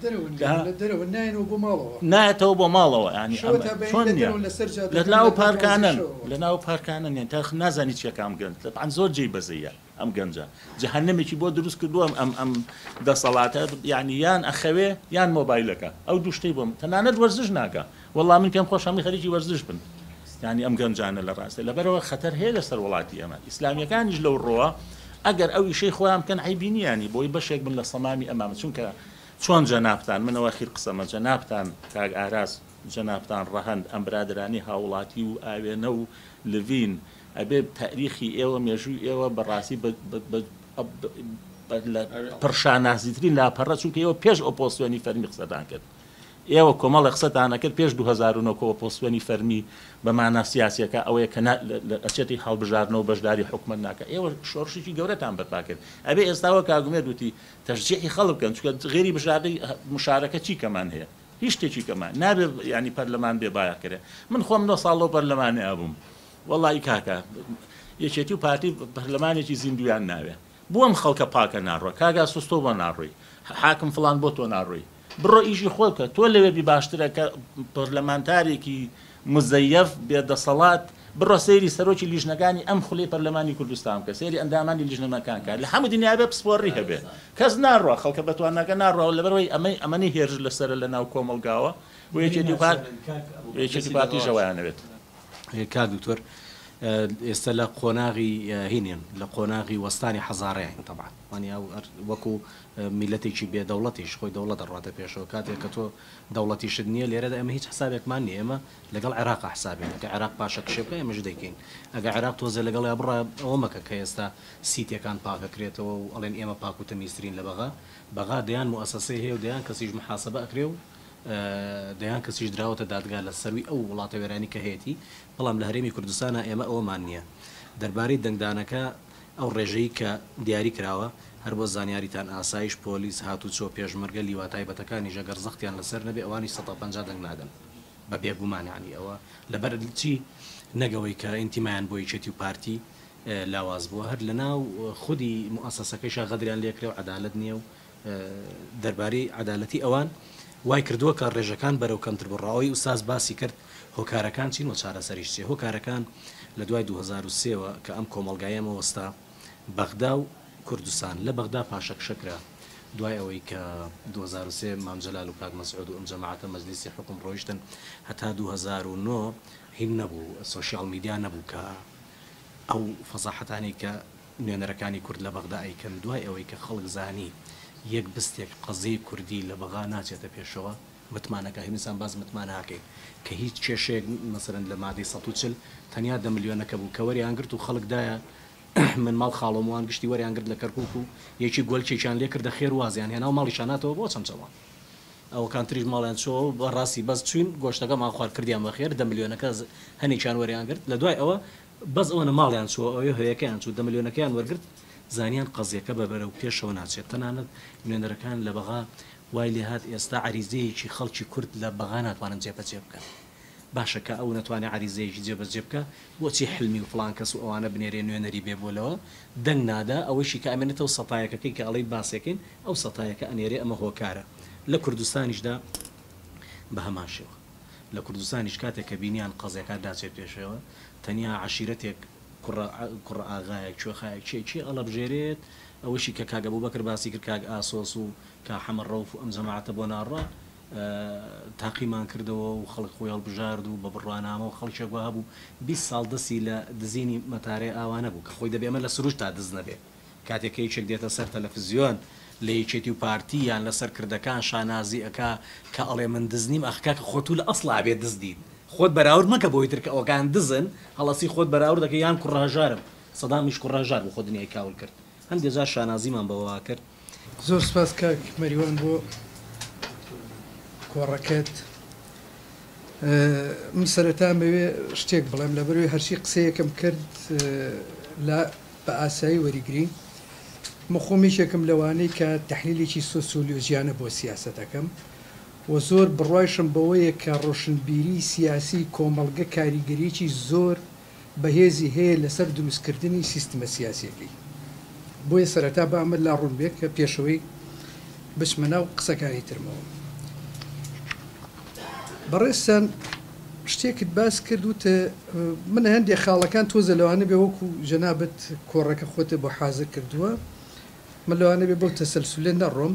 نایەتەوە بۆ ماڵەوە ینی چۆن نییە لە ناو پارکانن لە ناو پارکانن یان تا نازانی چیەکەم گەنج لەپان زۆر جێی بەزەیە ئەم گەنجە جەهەنەمێکی بۆ دروست کردووە ئەم ئەم دەسەڵاتە یعنی یان ئەخەوێ یان مۆبایلەکە ئەو دوو شتەی بۆم تەنانەت وەرزش ناکە وەڵام من پێم خۆش هەمی خەریکی وەرزش بن ینی ئەم گەنجانە لە ڕاستە لەبەرەوە خەتەر هەیە لەسەر وڵاتی ئەمە ئیسلامیەکانیش لەو ڕۆوە ئەگەر ئەو ئیشەی خۆیان بکەن عیبینیانی بۆی بەشێک بن لە سەمامی ئەمامە چونکە چۆن جەنابتان منەوە خیر قسەمە جەنابتان کاک ئاراس جەنابتان ڕەهەند ئەم برادرانی هاوڵاتی و ئاوێنە و لڤین ئەبێ تاریخی ئێوە مێژووی ئێوە بەڕاستی پرشانازیترین لاپەڕە چونکە ئێوە پێش ئۆپۆسیۆنی فەرمی قسەدان کرد ئێوە کۆمەڵە قسەتانە کرد پێش دوو هەزار و نۆ کە ئۆپۆسیۆنی فەرمی بەمانە سیاسیەکە ئەوەیە کە ئەچێتی هەڵبژاردنەوە بەشداری حکومەت ناکە ئێوە شۆڕشێکی گەورەتان بەرپا کرد ئەبێ ئێستاوە کاگومێت وتی تەشجیعی خەڵک بکەن چونکە غێری بژاردەی مشارەکە چی کەمان هەیە هیچ شتێکی کەمان نابێ ینی پەرلەمان بێ باە کرێ من خۆم نۆ ساڵ لەو پەرلەمانێ ئەبووم وەڵی کاکە یەکێتی و پارتی پەرلەمانێکی زیندویان ناوێ بۆ ئەم خەڵکە پاکە ناڕۆ کاگا سوستۆ بۆ ناڕۆی حاکم فلان بۆ تۆ ناڕۆی بڕۆ ئیژی خۆ بکە تۆ لەوێبی باشترە کە پەرلەمانتارێکی مزەیەف بێدەسەڵات بڕۆ سەیری سەرۆکی لیژنەکانی ئەم خوڵی پەرلەمانی کوردستان کە سەیری ئەندامانی لیژنەکان کار لە هەموو دنیا بێ پسپۆڕی هەبێ کەس ناڕوە خەڵکە بەتوانەکە ناڕەوە لەبەرەوەی ئەمەی ئەمەنی هێرش لەسەر لە ناو کۆمەڵگاوە بۆ یەکێتی یەکێتی پارتی ژەوایانەوێت کا دکتۆر ئێستا لە قۆناغی هینێن لە قۆناغی وەستانی حەزارەیە طبعا وانیا وەکو میلەتێکی بێ دەوڵەتیش خۆی دەوڵەت دەڕاتە پێشەوە کاتێک کە تۆ دەوڵەتیشت نییە لێرەدا ئەمە هیچ حسابێکمان نیە ئێمە لەگەڵ عێراق حسابێن کە عێراق پاشە کشێبکە ئێمەش دەیکەین ئەگە عێراق تۆزە لەگەڵ یا بڕە ئەوە مەکە کە ئێستا سیتەکان پاکەکرێتەوە و ئەڵێن ئێمە پاک و تەمیزترین لە بەغا بەغا دەیان مؤسسەی هەیە و دەیان کەسیش محاسبە ئەکرێ و دەیان کەسیش دراوەتە دادگا لە سەروی ئەو وڵاتە وێرانی کە هەیەی بەڵام لە هەرێمی کوردستانە ئێمە ئەوەمان نییە دەربارەی دەنگدانەکە ئەو ڕێژەی کە دیاری کراوە هەر بۆ زانیاریتان ئاسایش پۆلیس هاتوو چۆ پێشمەرگە لیوا تایبەتەکانی ژەگەر زەختیان لەسەر نەبێ ئەوانی سەد و پەنجا دەنگ نادەن بە بێگومانیانی ئەوە لەبەر چی نەگەوەی کە ئینتیمایان بۆ یەکێتی و پارتی لاواز بووە هەر لە ناو خودی مؤسسەکەیشا غەدریان لێکرێ و عەدالەت نییە و دەربارەی عەدالەتی ئەوان وای کردووە کە ڕێژەکان بەرەو کەمتربڕاوی ئوستاز باسی کرد هۆکارەکان چین و چارەسەریش چێ هۆکارەکان لە دوای دوو هەزار و سێەوە کە ئەم کۆمەڵگایەمە وەستا بەغدا و کوردستان لە بەغدا پاشەک شەکرا دوای ئەوەی کە دوو هەزار و سێ مام جەلال و کاک مەسعود و ئەم جەماعەتە مەجلیسی حکوم ڕۆیشتن هەتا دوو هەزار و نۆ هین نەبوو سۆشیال میدیا نەبوو کە ئەو فەزاحەتانی کە نوێنەرەکانی کورد لە بەغدا ئەیکەن دوای ئەوەی کە خەڵک زانی یەک بستێک قەزەی کوردی لە بەغا ناچێتە پێشەوە متمانەکە هینسان باز متمانەکەی کە هیچ کێشێک مەسەرەن لە مادەی سەد و چل تەنیا دە ملیۆنەکە بوو کە وەریان گرت و خەڵکدایە من ماڵ خاڵۆموان گشتی وەریان گرت لە کەرکووک و یەکی گۆلچێکیان لێ کردە خێر وازیان هێنا و ماڵی شاناتەوە بۆ چەند چەوان ئەو کانتریش ماڵیان چۆ بە ڕاستی بەس چوین گۆشتەکە ما خوارد کردیان بە خێر دە ملیۆنەکە هەنێکیان وەریان گرت لە دوای ئەوە بەس ئەوەنە ماڵیان چوە ئەوەی هەیەکەیان چوو دە ملیۆنەکەیان وەرگرت زانیان قەزیەکە بەبەرە و پێشەوە ناچێت تەنانەت نوێنەرەکان لە بەغا وای لێ هات ئێستا عریزەیەکی خەڵکی کورد لە بەغا ناتوانن جێبەجێ بکەن باشە کە ئەو نەتوانێت عریزەیەکی جێبەجێ بکە بۆچی حلمی و فڵان کەس و ئەوانە بنێرێ نوێنەری بێ بۆلەوە دەنگ نادا ئەوەشی کە ئەمێنێتەوە سەتایەکەکەی کە ئەڵەی باسێکین ئەو سەتایەکە ئەنێرێ ئەمە هۆکارە لە کوردستانیشدا بە هەمان شێوە لە کوردستانیش کاتێک کە بینیان قەزیەکە داچێت پێشەوە تەنیا عشیرەتێک کوڕ ئاغایەک کوێخایەک چێکی ئەڵە بژێرێت ئەوەشی کە کاگە بوو بەکر باسی کرد کاک ئاسۆس و کا حەمە ڕەوف و ئەم جەماعەتە بۆ ناڕە تاقیمان کردەوە و خەڵک خۆی هەڵبژارد و بە بڕوانامە و خەڵکێک وا هەبوو بیست ساڵ دەستی لە دزینی مەتارێ ئاوانە بوو کە خۆی دەبێمە لە سروش تا دز نەبێ کاتێک یەکێک دێتە سەر تەلەڤیزیۆن لە یەکێتی و پارتی یان لەسەر کردەکان شانازی ئەکا کە ئەڵێ من دزنیم ئەخکا کە خۆت و لە ئەسڵا بێت دزدین خۆت بەراورد مەکە بۆی تر کە ئەوکان دزن هەڵەسی خۆت بەراورد دەکە یان کوڕاژارم سەدامیش کوڕاژار بۆ خۆ دنیای کاول کرد هەندێک جار شانازیمان بەوە کرد زۆر سپاس کاک مەریوان بۆ کۆڕەکەت من سەرەتا مەوێ شتێک بڵێم لەبەرەوەی هەرچی قسەیەکم کرد لە بە ئاسایی وەریگرین مخۆمیشێکم لەوانەی کە تەحلیلێکی سۆسیۆلۆژیانە بۆ سیاسەتەکەم و زۆر بڕایشم بەوەیە کە ڕۆشنبیری سیاسی کۆمەڵگە کاریگەریی زۆر بەهێزی هەیە لەسەر دروستکردنی سیستمە سیاسیەکەی بۆیە سەرەتا بە ئەمە لا ڕوون بێت کە پێشەوەی بچمە ناو قسەکانی ترمەوە بەڕێستان شتێکت باس کردوتە من هەندێک خاڵەکان تۆزە لەوانە بێ وەکو جەنابەت کۆڕەکە خۆتە بۆ حازر کردووە من لەوانە بێ بۆ تەسەلسولێ نەڕۆم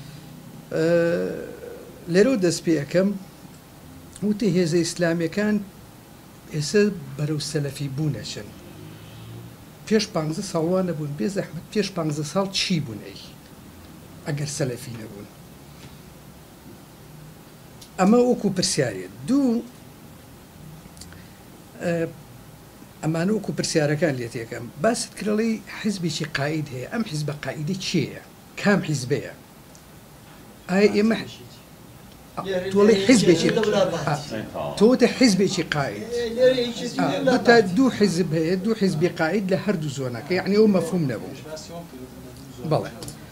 لێرەوە دەست پێ ئەەکەم وتە هێزە ئیسلامیەکان ئێستا بەرەو سەلەفی بوونەچن پێش پانزە ساڵوان نەبوون بێ زەحمەت پێش پانزە ساڵ چی بوون ئەی ئەگەر سەلەفی نەبوون ئەمە وەکو پرسیارێت دوو ئەمانە وەکو پرسیارەکان لێت یەکەم باست کرێڵی حیزبێکی قاید هەیە ئەم حیزبە قائیدە چییە کام حیزبەیە ئایا ئێمە تۆڵی حیزبێکی تۆتە حیزبێکی قاید تا دوو حیزب هەیە دوو حیزبی قاید لە هەردوو زۆنەکە یعنی ئەو مەفهوم نەبوو بەڵێ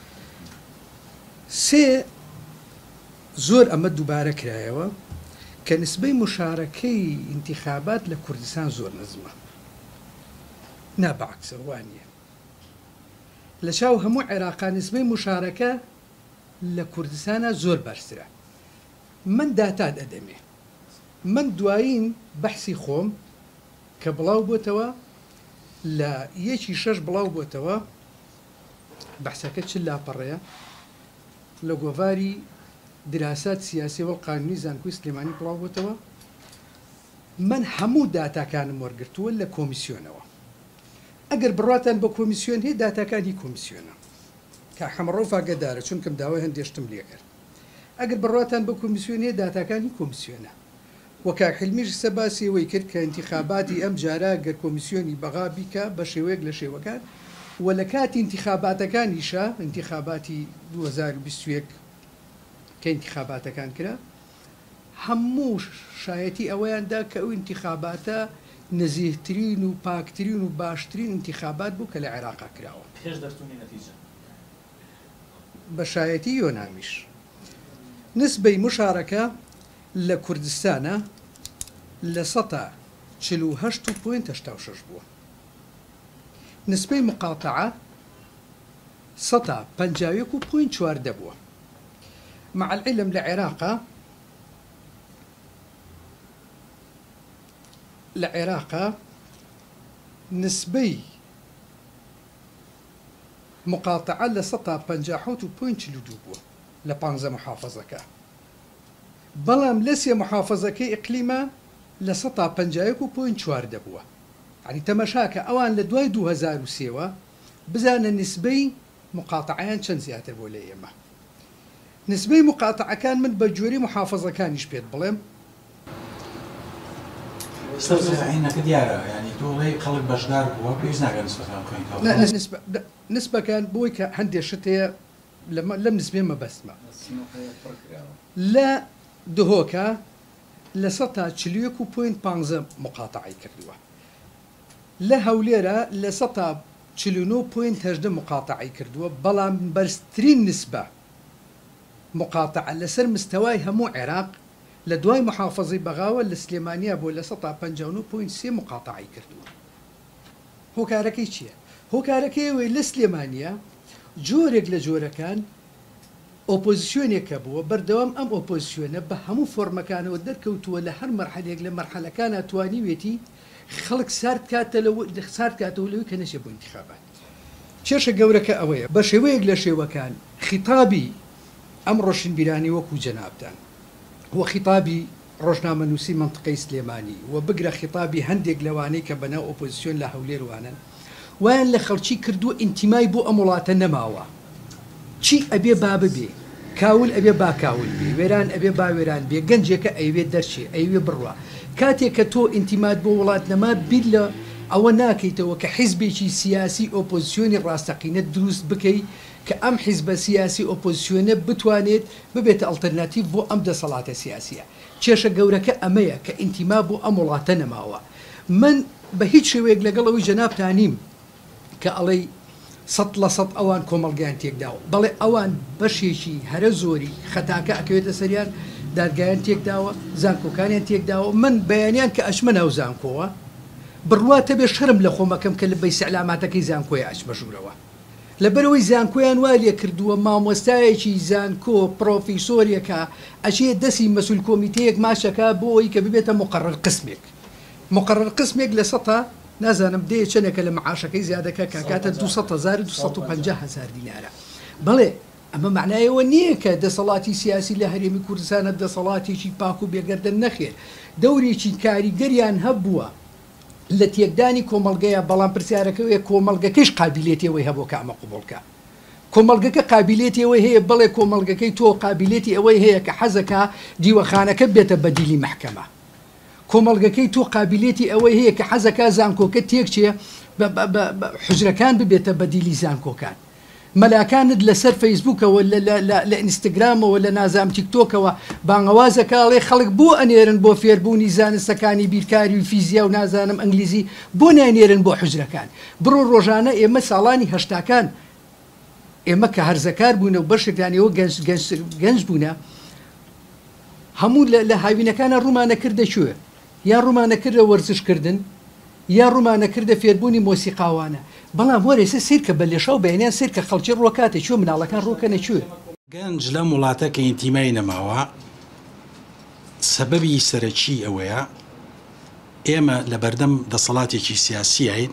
سێ زۆر ئەمە دووبارە کرایەوە کە نسبەی مشارەکەی انتخابات لە کوردستان زۆر نزمە نابعکسە وانە لە چاو هەموو عێراقا نسبەی مشارەکە لە کوردستانە زۆر بەرزترە من داتات ئەدەمێ من دوایین بەحسی خۆم کە بڵاو بۆتەوە لە یەکی شەش بڵاو بۆتەوە بەحسەکە چ لاپەڕەیە لە گۆڤاری دراسات سیاسی و قانونی زانکۆی سلێمانی بڵاو بۆتەوە من هەموو داتاکانم وەرگرتووە لە کۆمیسیۆنەوە ئەگەر بڕاتان بە کۆمیسیۆن هەیە داتاکانی کۆمیسیۆنە کە حەمڕۆ ئاگادارە چونکەم داوای هەندێشتم لێ کرد ئەگەر بڕاتان بە کۆمیسیۆن هەیە داتاکانی کۆمیسیۆنە وەکا حلمیش سە باسی ئەوەی کرد کە انتخاباتی ئەم جارە گەر کۆمیسیۆنی بەغا بیکە بە شێوەیەک لە شێوەکان و لە کاتی انتخاباتەکانیشە انتخاباتی دوو هەزار و بیست و یەک کە انتخاباتەکان کرا هەموو شایەتی ئەوەیاندا کە ئەو انتخاباتە نزیهترین و پاکترین و باشترین انتخابات بوو کە لە عێراقا کراوە پێش دەرچوونی نەتیجە بە شایەتی یۆنامیش نسبەی مشارەکە لە کوردستانە لە سەدا چل و هەشت و پۆینت هەشتا و شەش بووە نسبەی مقاتعە سەدا پەنجا و یەک و پۆینت چواردە بووە مع العلم لعراق لعراق نسبي مقاطعة لسطا بنجاحوت وبوينت لدوبو لبانزا محافظك بلام لسي محافظك إقليما لسطا بنجايك وبوينت شوار دبوا يعني تمشاك أوان لدواي دو هزار وسيوا بزان النسبي مقاطعين شن زيادة بولي يما نسبي مقاطعة كان من بجوري محافظة كان يشبيت بلام عينك ديارة يعني تقولي خلق بشدار بوا بيزنا نسبة كان لا نسبة نسبة كان بويك عندي الشتاء لما لم نسبة ما بس ما لا دهوكا لسطا تشليوكو بوينت بانزا مقاطعي كردوا لا هوليرا لسطا تشلونو بوينت هجده مقاطعي كردوا بلا برسترين نسبة مقاطعة لسر مستواي همو عراق لدواي محافظي بغاوة لسليمانيا بو لسطا بنجاونو بوينت سي مقاطعي كردوا هو كاركي چيه هو كاركي وي لسليمانيا جورك لجورة كان اوبوزيسيون يكبوا بردوام ام اوبوزيسيون بهمو فورما كانوا دركوتوا لهر مرحله لمرحله كانت توانيويتي خلق سارت كاتلو سارت كاتولو كنش بو انتخابات شرش جورك اويا بشويق لشيوا كان خطابي ام روشن بيراني وكو جنابتان هو خطابي روشنامه نوسي منطقه سليماني وبقرا خطابي هندق لواني كبنا اوبوزيسيون لهولير وانا وين لخلشي كردو انتماي بو امولات النماوا شي ابي باب بي كاول ابي با كاول بي ويران ابي با ويران بي گنجك ايوي درشي ايوي بروا كاتيك تو انتماد بو ولاتنا ما بيلا او ناكيتو كحزبي شي سياسي اوبوزيسيوني راستقين دروس بكي كأم حزب سياسي اوبوزيسيون بتوانيت ببيت الترناتيف بو امد صلاة سياسية تشيش قورك اميا كانتماء بو امولاتنا ماوا من بهيج شويق لقلوي جناب تانيم كالي سط لسط اوان كوملگان تيك داو بلي اوان بشيشي هرزوري خطاكا اكيد سريان دارگان تيك داو زانكو كان تيك داو من بيانيان كاشمنه وزانكو بروات بشرم لخوما كم كلبي علاماتك زانكو يا اش مشغولوا لبروي زانكويان والي كردوا ما مستايشي زانكو بروفيسوريكا اشي دسي مسؤول كوميتيك ماشكا بوي كبيبه مقرر قسمك مقرر قسمك لسطا نازل بدي شنك المعاشك زيادة كاكات دوسط زار دوسط وبنجاه زار دينارا بلى أما معناه يونيك ده صلاتي سياسي لهريمي كردستان ده صلاتي شي باكو بيقرد النخير دوري شي كاري قريان هبوا التي يقداني كوملقيا بلان برسيارك ويا كوملقا كيش قابليتي ويهبو كعم قبولك كوملقا قابليتي وهي بلى كوملقا كي تو قابليتي وهي كحزكا ديو خانك بيت بديلي محكمة كوملقاكي تو قابليتي اوي هي كحزكا زانكو كتيكشي حجره كان ببيت بديلي زانكو كان ملا كان لسر فيسبوك ولا لا لا لانستغرام ولا نازام تيك توك وبانغوازك الله خلق بو انيرن بو فيربوني زان سكاني بيركاري وفيزياء ونازانم انجليزي بو انيرن بو حجره كان برو روجانا اما سالاني هشتا كان اما كهرزكار بونا وبرشك يعني هو جنس جنس جنس بونا همون لهاوينا كان الرومان كرده شو يا رومان كرده ورزش كردن يا رومان كرده فيربوني موسيقى وانا بلا موريس سيرك بلشوا بينان سيرك خلچ روكات شو من الله كان روكنا شو گەنج لە وڵاتەکە ئینتیمای نەماوە سەبەبی سەرەکی ئەوەیە ئێمە لە بەردەم دەسەڵاتێکی سیاسیین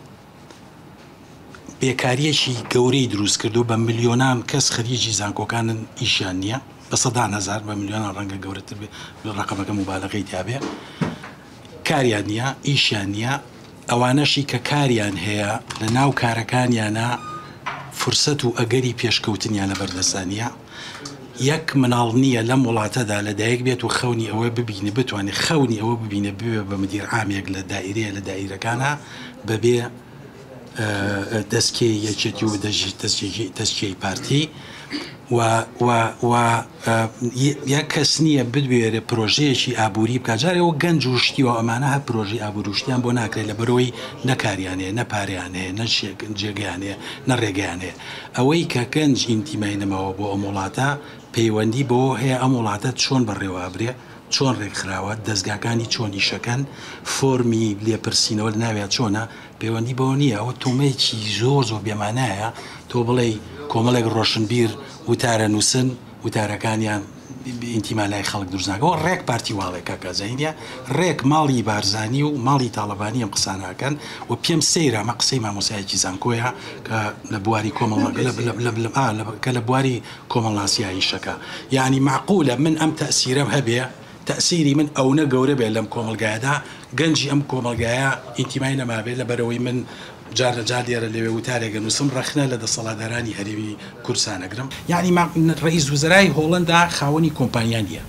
بێکاریەکی گەورەی دروست کردو بە ملیۆنان کەس خەریجی زانکۆکانن ئیشیان نییە بە سەدان هەزار بە ملیۆنان ڕەنگە گەورەتر بێ ڕقەمەکە مبالغەی تیابێ کاریان نییە ئیشیان نییە ئەوانەشی کە کاریان هەیە لە ناو کارەکانیانە فرسەت و ئەگەری پێشکەوتنیان لە بەردەستانیە یەک مناڵ نییە لەم وڵاتەدا لەدایک بێت و خەونی ئەوە ببینە بتوانێت خەونی ئەوە ببینە بوێ بە مدیر عامێک لە دائیرەیە لە دائیرەکانە بەبێ دەستکێ یەکێتی و دەستکێی پارتی و و یەک کەس نییە بدوێرە پرۆژەیەکی ئابووری بکجارەوە گەنج و شتیەوە ئەمانە هە پرۆژی ئابووروشتیان بۆ ناکرێت لە بەرەوەی نەکاریانەیە نەپاریان هەیە نە جێگەیان هەیە نە ڕێگەیان هەیە ئەوەی کە گەنج ئینتیمای نەماوە بۆ ئەم وڵاتە پەیوەندی بۆ هەیە ئەم وڵاتە چۆن بەڕێوەبرێ چۆن ڕێکخراوە دەستگاکانی چۆنی شەکەن فۆرمی لێپرسینەوە لە ناوێت چۆنە پەیوەندی بۆ نییە ئەوە تۆمەیەکی زۆر زۆر بێمانایە تۆ بڵێ کۆمەڵێک ڕۆشنبیر وتارە نووسن وتارەکانیان ئینتیما لای خەڵک دروستناکەەوە ڕێک پارتیواڵێکە کەزانینە ڕێک ماڵی بارزانانی و ماڵی تاالبانی ئەم قساناکەن و پێم سەیرە ئەمە قسەی مامۆسایەکی زانکۆیە کە لە بواری کۆمەڵ کە لە بواری کۆمەڵناسیایی شەکە یعنی معقولە من ئەم تەسیرەم هەبێ تەسیری من ئەوە گەورە بێت لەم کۆمەلگایدا گەنجی ئەم کۆمەلگایە ئینتیمای نەمابێت لە بەرەوەی من جار لە جار دیێرە لەوێ وتارێکگە نووسم ڕەخنە لە دەسەڵاتدارانی هەرێمی کورسانەگرم یعنی ڕئیس وزرای هۆڵندا خاوەنی کۆمپانیان نیە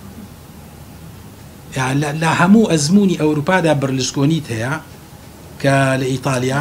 لە هەموو ئەزمموی ئەوروپادا برلسکۆنیت هەیە کە لە ئیتالیا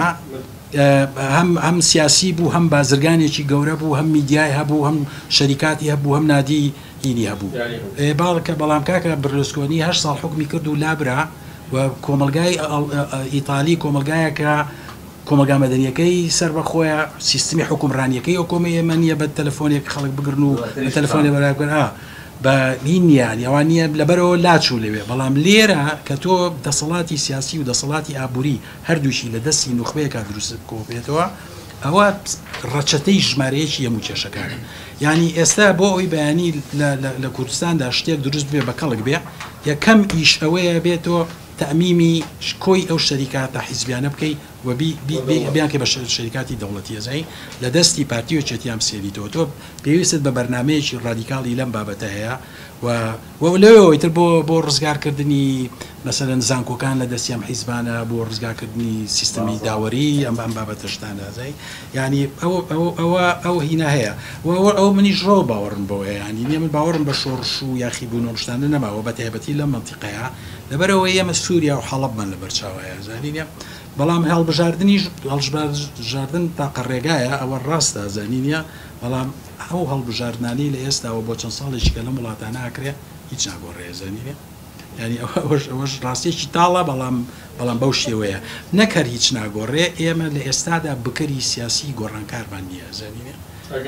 هەم سیاسی بوو هەم بازرگانێکی گەورە بوو هەم میدیای هەبوو هەم شەریکاتی هەبوو هەم نادی هینی هەبوو باڵکە بەڵام کاکە برلسکۆنی هەشت ساڵ حکمی کرد و لابرا و کۆمەلگای ئیتالی کۆمەلگایە کە کۆمەلگا مەدەنیەکەی سەر بەخۆیە سیستمی حکومڕانیەکەی ئەو کۆمە ئێمەنیە بە تەلەفۆنێک خەڵک بگرن و تەلەفۆنێ بەراکەن بە هینیان ئەوان نییە لەبەرەوە لاچوو لەوێ بەڵام لێرە کە تۆ دەسەڵاتی سیاسی و دەسەڵاتی ئابووری هەردووشی لە دەستی نوخبەیەکە دروست کۆبێتەوە ئەوە ڕەچەتەی ژمارەیەکی هەموو کێشەکانە یعنی ئێستا بۆ ئەوی بەیانی لە کوردستاندا شتێک دروست بێ بە کەڵک بێ یەکەم ئیش ئەوەیە بێتەوە تەمیمی کۆی ئەو شەریکاتە حیزبیانە بکەیت و بیانکە بە شەریکاتی دەوڵەتی ەزایی لە دەستی پارتی و چێتیام سێریتەوە تۆ پێویست بە بەرنمەیەکی ڕادیکاڵی لەم بابەتە هەیە و لەوەوەیتر بۆ بۆ ڕزگارکردنی مەسەرەن زانکۆکان لە دەستیام حیزبانە بۆ ڕزگارکردنی سیستەمی داوەری ئەم ئەم بابەتەشتانە زای ینی ئەوە ئەو هینە هەیە ئەو منیش ڕۆ باوەڕم بۆ ینی نیە من باوەڕم بە شۆڕش و یاخیبوون و شتانە نەماوە بە تایبەتی لەم منتیقەیە لەبەرەوە ئێمە سووریا و حەڵەبمان لە بەرچاوایە زانینە بەڵام هەڵبژاردننیش هەڵبژاردن تاقە ڕێگایە ئەوە ڕاستە زانینە بەڵام ئەو هەڵبژاردنانی لە ئێستاەوە بۆ چەند ساڵێکی کە لە وڵاتانە ئاکرێ هیچ ناگۆڕێ زانینە ینی ئەوەش ڕاستێکی تاڵە بەڵام بەڵام بەو شێوەیە نەکەر هیچ ناگۆڕێ ئێمە لە ئێستادا بکەری سیاسی گۆڕانکارمان نییە زانینە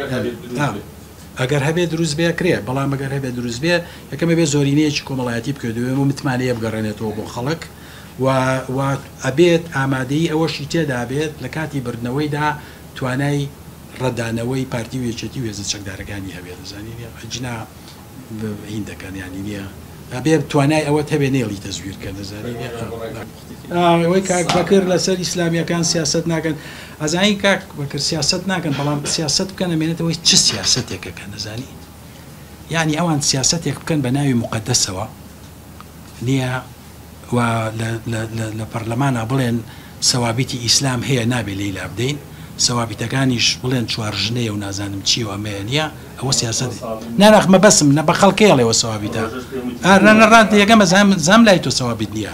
ئەگەر هەبێ دروست بێ کرێ بەڵام ئەگەر هەبێ دروست بێ یەکەمە بێ زۆرینەیەکی کۆمەڵایەتی بکردوێ و متمانەیە بگەڕێنێتەوە بۆ خەڵک و ئەبێت ئامادەی ئەوەشی تێدا بێت لە کاتی بردنەوەیدا توانای ڕەدانەوەی پارتی و یەکێتی وێزە چەکدارەکانی هەبێت دەزانینە ئەجنا هین دەکەن ینی نییە ئەبێ توانای ئەوە هەبێ نێڵی تەزویرکە دەزانینە ئەوەی کاک بەکر لەسەر ئیسلامیەکان سیاست ناکەن ئەزانی کاک بەکر سیاست ناکەن بەڵام سیاست بکەن ئەمێنێتەوەی چ سیاستێکەکە نەزانی یعنی ئەوان سیاستێک بکەن بە ناوی مقدسەوە نییە و لە پەرلەمانە بڵێن سەوابیتی ئیسلام هەیە نابێ لێی لا بدەین سەوابیتەکانیش بڵێن چوارژنەیە و نازانم چی و ئەمەیە نییە ئەوە سیاست نانەخمە بەسم نە بە خەڵکێڵێەوە سەوابیتە ڕان یەکەمە زام لای تۆ سەوابیت نییە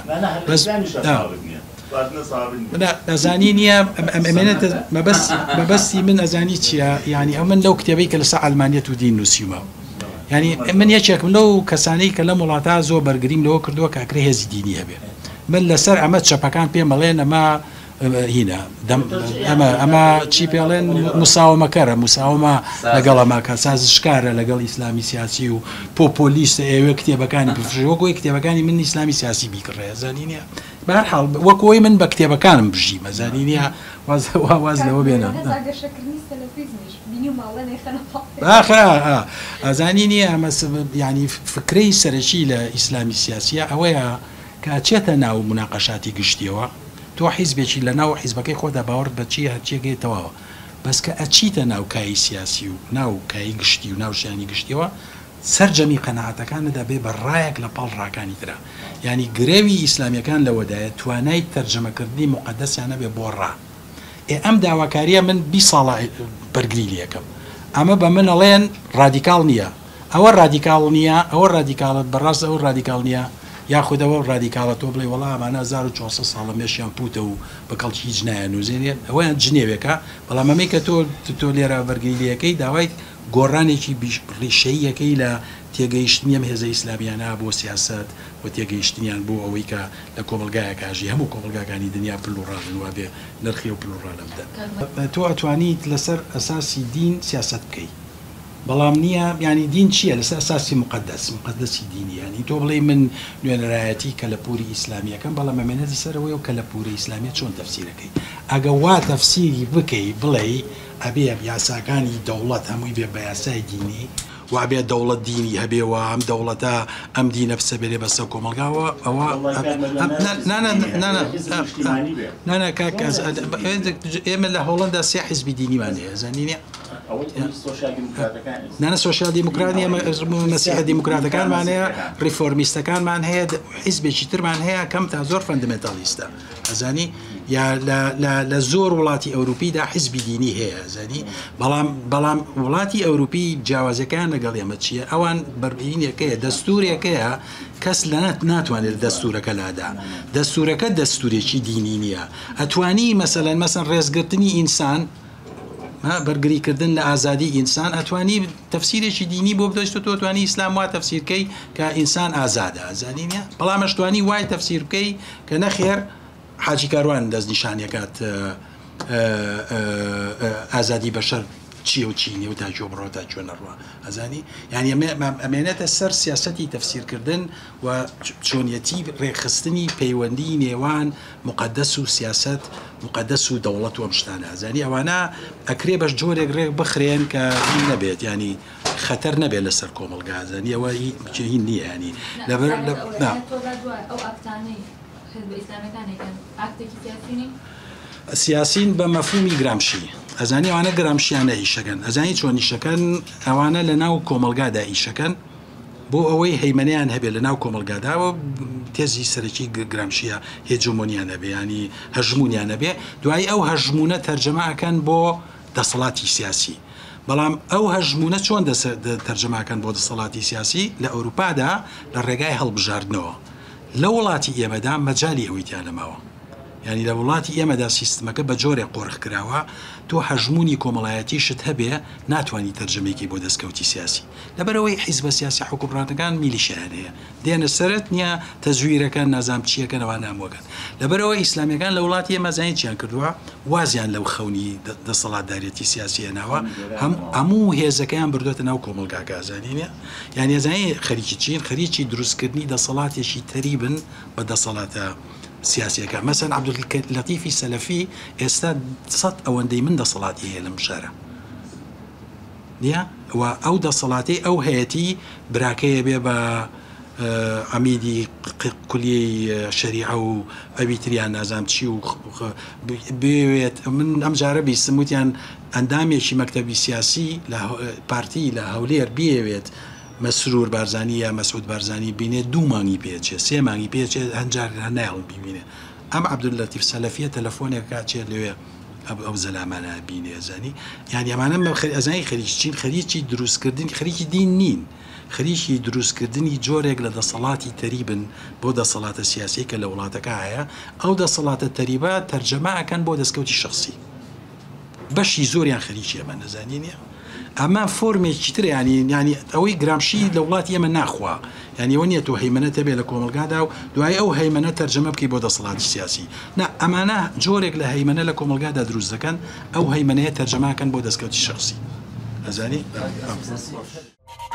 ئەزانی نییە ئەمێنێتە مەبەستی من ئەزانی چییە ینی ئەو من لەو کتێبەی کە لەسەر ئەلمانیەت و دین نووسیمە ینی من یەکێکم لەو کەسانەی کە لە وڵاتە زۆر بەرگریم لەوە کردووە کاکرێ هێزی دینی هەبێ من لەسەر ئەمە چەپەکان پێم بەڵێن ئەمە هینە ئەمە ئەمە چی پێڵێن مساومەکەرە مساومە لەگەڵ ئەمە کە سازشکارە لەگەڵ ئیسلامی سیاسی و پۆپۆلیستە ئێوە کتێبەکانی بفرۆگۆی کتێبەکانی من ئیسلامی سیاسی بیکڕێ زانینە بەهەرحاڵ وەکۆی من بە کتێبەکانم بژی مەزانی نیە واز لەوە بێنە ئەزانی نییە ئەمە ینی فکرەی سەرەکی لە ئیسلامی سیاسیە ئەوەیە کە چێتە ناو مناقەشاتی گشتیەوە تۆ حیزبێکی لە ناو حیزبەکەی خۆدا باوەڕ بەچی هەرچێگەیتەوە بەس کە ئەچیتە ناو کایی سیاسی و ناو کایی گشتی و ناو ژیانی گشتیەوە سەرجەمی قەنەعەتەکاندا بێ بە ڕایەک لە پاڵ ڕاکانی ترا ینی گرێوی ئیسلامیەکان لەوەدایە توانای تەرجەمەکردنی مقدەسیانە بێ بۆ ڕا ئەم داواکاریە من بی ساڵە بەرگری لە یەکەم ئەمە بە من ئەڵێن ڕادیکاڵ نییە ئەوە ڕادیکاڵ نییە ئەوە ڕادیکاڵت بەڕاست ئەوە ڕادیکاڵ نییە یاخودەوە ڕادیکاڵە تۆ بڵێ وەڵام ئەمانە هەزار و چوارسەد ساڵە مێشیان پوتە و بە کەڵکی هیچ نایە نووزێنێت ئەوەیان جنێوێکە بەڵام ئەمەی کە تۆ تۆ لێرە بەرگریلەکەی داوای گۆڕانێکی ڕیشەیەکەی لە تێگەیشتنی ئەم هێزە ئیسلامیانە بۆ سیاست و تێگەیشتنیان بۆ ئەوەی کە لە کۆمەلگایە کاژی هەموو کۆمەلگاکانی دنیا پلوڕادن وا بێ نرخی و پلوڕادە بدەن تۆ ئەتوانیت لەسەر ئەساسی دین سیاست بکەیت بەڵام نییە ینی دین چییە لەسەر ئەساسی مقدس مقدسی دینی ینی تۆ بڵێ من نوێنەرایەتی کە لە پووری ئیسلامیەکەم بەڵام ئەمێنێتی سەرەوەی و کە لە پووری ئیسلامیە چۆن تەفسیرەکەی ئەگە وا تەفسیری بکەی بڵێ ئەبێ یاساکانی دەوڵەت هەمووی بێ بە یاسای دینی وابێ دەوڵەت دینی هەبێەوە ئەم دەوڵەتە ئەم دینە بسە بێرێ بەسەر کۆمەلگاوە ئەوە نانە کاک ئێمە لە هۆڵندا سێ حیزبی دینیمان هەیە زانینە نانە سۆشیال دیموکراتی مەسیحە دیموکراتەکانمان هەیە ریفۆرمیستەکانمان هەیە حیزبێکی ترمان هەیە کەم تا زۆر فەندەمنتالیستە ئەزانی یا لە زۆر وڵاتی ئەوروپیدا حیزبی دینی هەیە زانی بەڵام بەڵام وڵاتی ئەوروپی جیاوازەکان لەگەڵ ئێمە چییە ئەوان بەربینەکەیە دەستورێکەیە کەس لەنات ناتوانێت دەستورەکە لادا دەستورەکە دەستورێکی دینی نییە ئەتوانی مەسەلەن مەسەن ڕێزگرتنی ئینسان بەرگریکردن لە ئازادی ئینسان ئەتوانی تەفسیرێکی دینی بۆ بدەیت تۆ توانی ئیسلام وا تەفسیرکەی کە ئینسان ئازادە ئازادی نیە بەڵام ئەشتوانی وای تەفسیر بکەی کە نەخێر حاجی کاروان دەست نیشانیەکات ئازادی بەشەر چی و چینی و تا جۆ بڕۆ تا چۆ نەڕوە ئەزانی یعنی ئەمێنێتە سەر سیاسەتی تەفسیرکردن و چۆنیەتی ڕێخستنی پەیوەندی نێوان مقدس و سیاست مقدس و دەوڵەت و ئەمشتانە ئەزانی ئەوانە ئەکرێ بەش جۆرێک ڕێک بخرێن کە نەبێت ینی خەتەر نەبێت لەسەر کۆمەلگازانی ئەوە هین نییە ینی لەبەر سیاسین بە مەفهومی گرامشی ئەزانی ئەوانە گرامشیانە ئیشەکەن ئەزانی چۆن ئیشەکەن ئەوانە لە ناو کۆمەلگادا ئیشەکەن بۆ ئەوەی هەیمەنیان هەبێت لە ناو کۆمەلگاداوە تێزی سەرەکی گرامشیە هێجمۆنیان هەبێ ینی هەژمونیان هەبێ دوای ئەو هەژمونە تەرجەمەکەن بۆ دەسەڵاتی سیاسی بەڵام ئەو هەژمونە چۆن تەرجەماکەن بۆ دەسەڵاتی سیاسی لە ئەوروپادا لە ڕێگای هەڵبژاردنەوە لە وڵاتی ئێمەدا مەجای ئەوەیان لەماوە ینی لە وڵاتی ئێمەدا سیستمەکە بە جۆرێک قۆڕخ کراوە تۆ هەژمونی کۆمەڵایەتیشت هەبێ ناتوانانی تەرجەمێکی بۆ دەستکەوتی سیاسی لەبەرەوەی حیزبە سیاسی حکومڕانەکان میلیشیان هەیە دێنە سەرت نییە تەزویرەکان نازام چیەکەنەوە نامۆگەن لەبەرەوە ئیسلامیەکان لە وڵاتی ئێمە زانین چیان کردووە وازیان لەو خەونی دەسەڵاتدارێتی سیاسی هێناوە هەموو هێزەکەیان بردوێتە ناو کۆمەلگاکە زانینە یعنی زانین خەریکی چین خەریکی دروستکردنی دەسەڵاتێکی تەریبن بە دەسەڵاتە سیاسیەکە مەسەن عەبدوللەتیفی سەلەفی ئێستا سەد ئەوەندەی من دەسەڵاتی هەیە لەم شارە نییە و ئەو دەسەڵاتی ئەو هەیەی براکەیە بێ بە عەمیدی کولیەی شەریعە و ئەویتریان نازام چی و بێوێت من ئەم جارە بیستم وتیان ئەندامێکی مەکتەبی سیاسی لە پارتی لە هەولێر بێوێت مەسرور بارزانانی یا مەسعود بارزانانی بینێ دوو مانگی پێچێ سێ مانگی پێچێ هەنجار هەناڵ ببینێ ئەم عەبدوللەتیف سەلەفیە تەلەفۆنێک کاچێت لەوێ ئەو زەلامانە بینێ زانی یعنی ئەمانە ئەزانی خەریکی چین خەریکی دروستکردن خەریکی دین نین خەریکی دروستکردنی جۆرێک لە دەسەڵاتی تەریبن بۆ دەسەڵاتە سیاسی کە لە وڵاتەکە هەیە ئەو دەسەڵاتە تەریبە تەرجەمەکەن بۆ دەستکەوتی شخصی بەشی زۆریان خەریکی ئەمە نەزانی نیە ئەمە فۆرمێکی تر ینی ینی ئەوەی گرامشی لە وڵاتی ئێمە ناخوا ینی ئەوە نیە تۆ هەیمەنەتە بێ لە کۆمەلگادا و دوای ئەو هەیمەنە تەرجەمە بکەی بۆ دەسەڵاتی سیاسی نا ئەمانە جۆرێک لە هەیمەنە لە کۆمەلگادا دروست دەکەن ئەو هەیمەنەیە تەرجەماکەن بۆ دەستکەوتی شخصی ئەزانی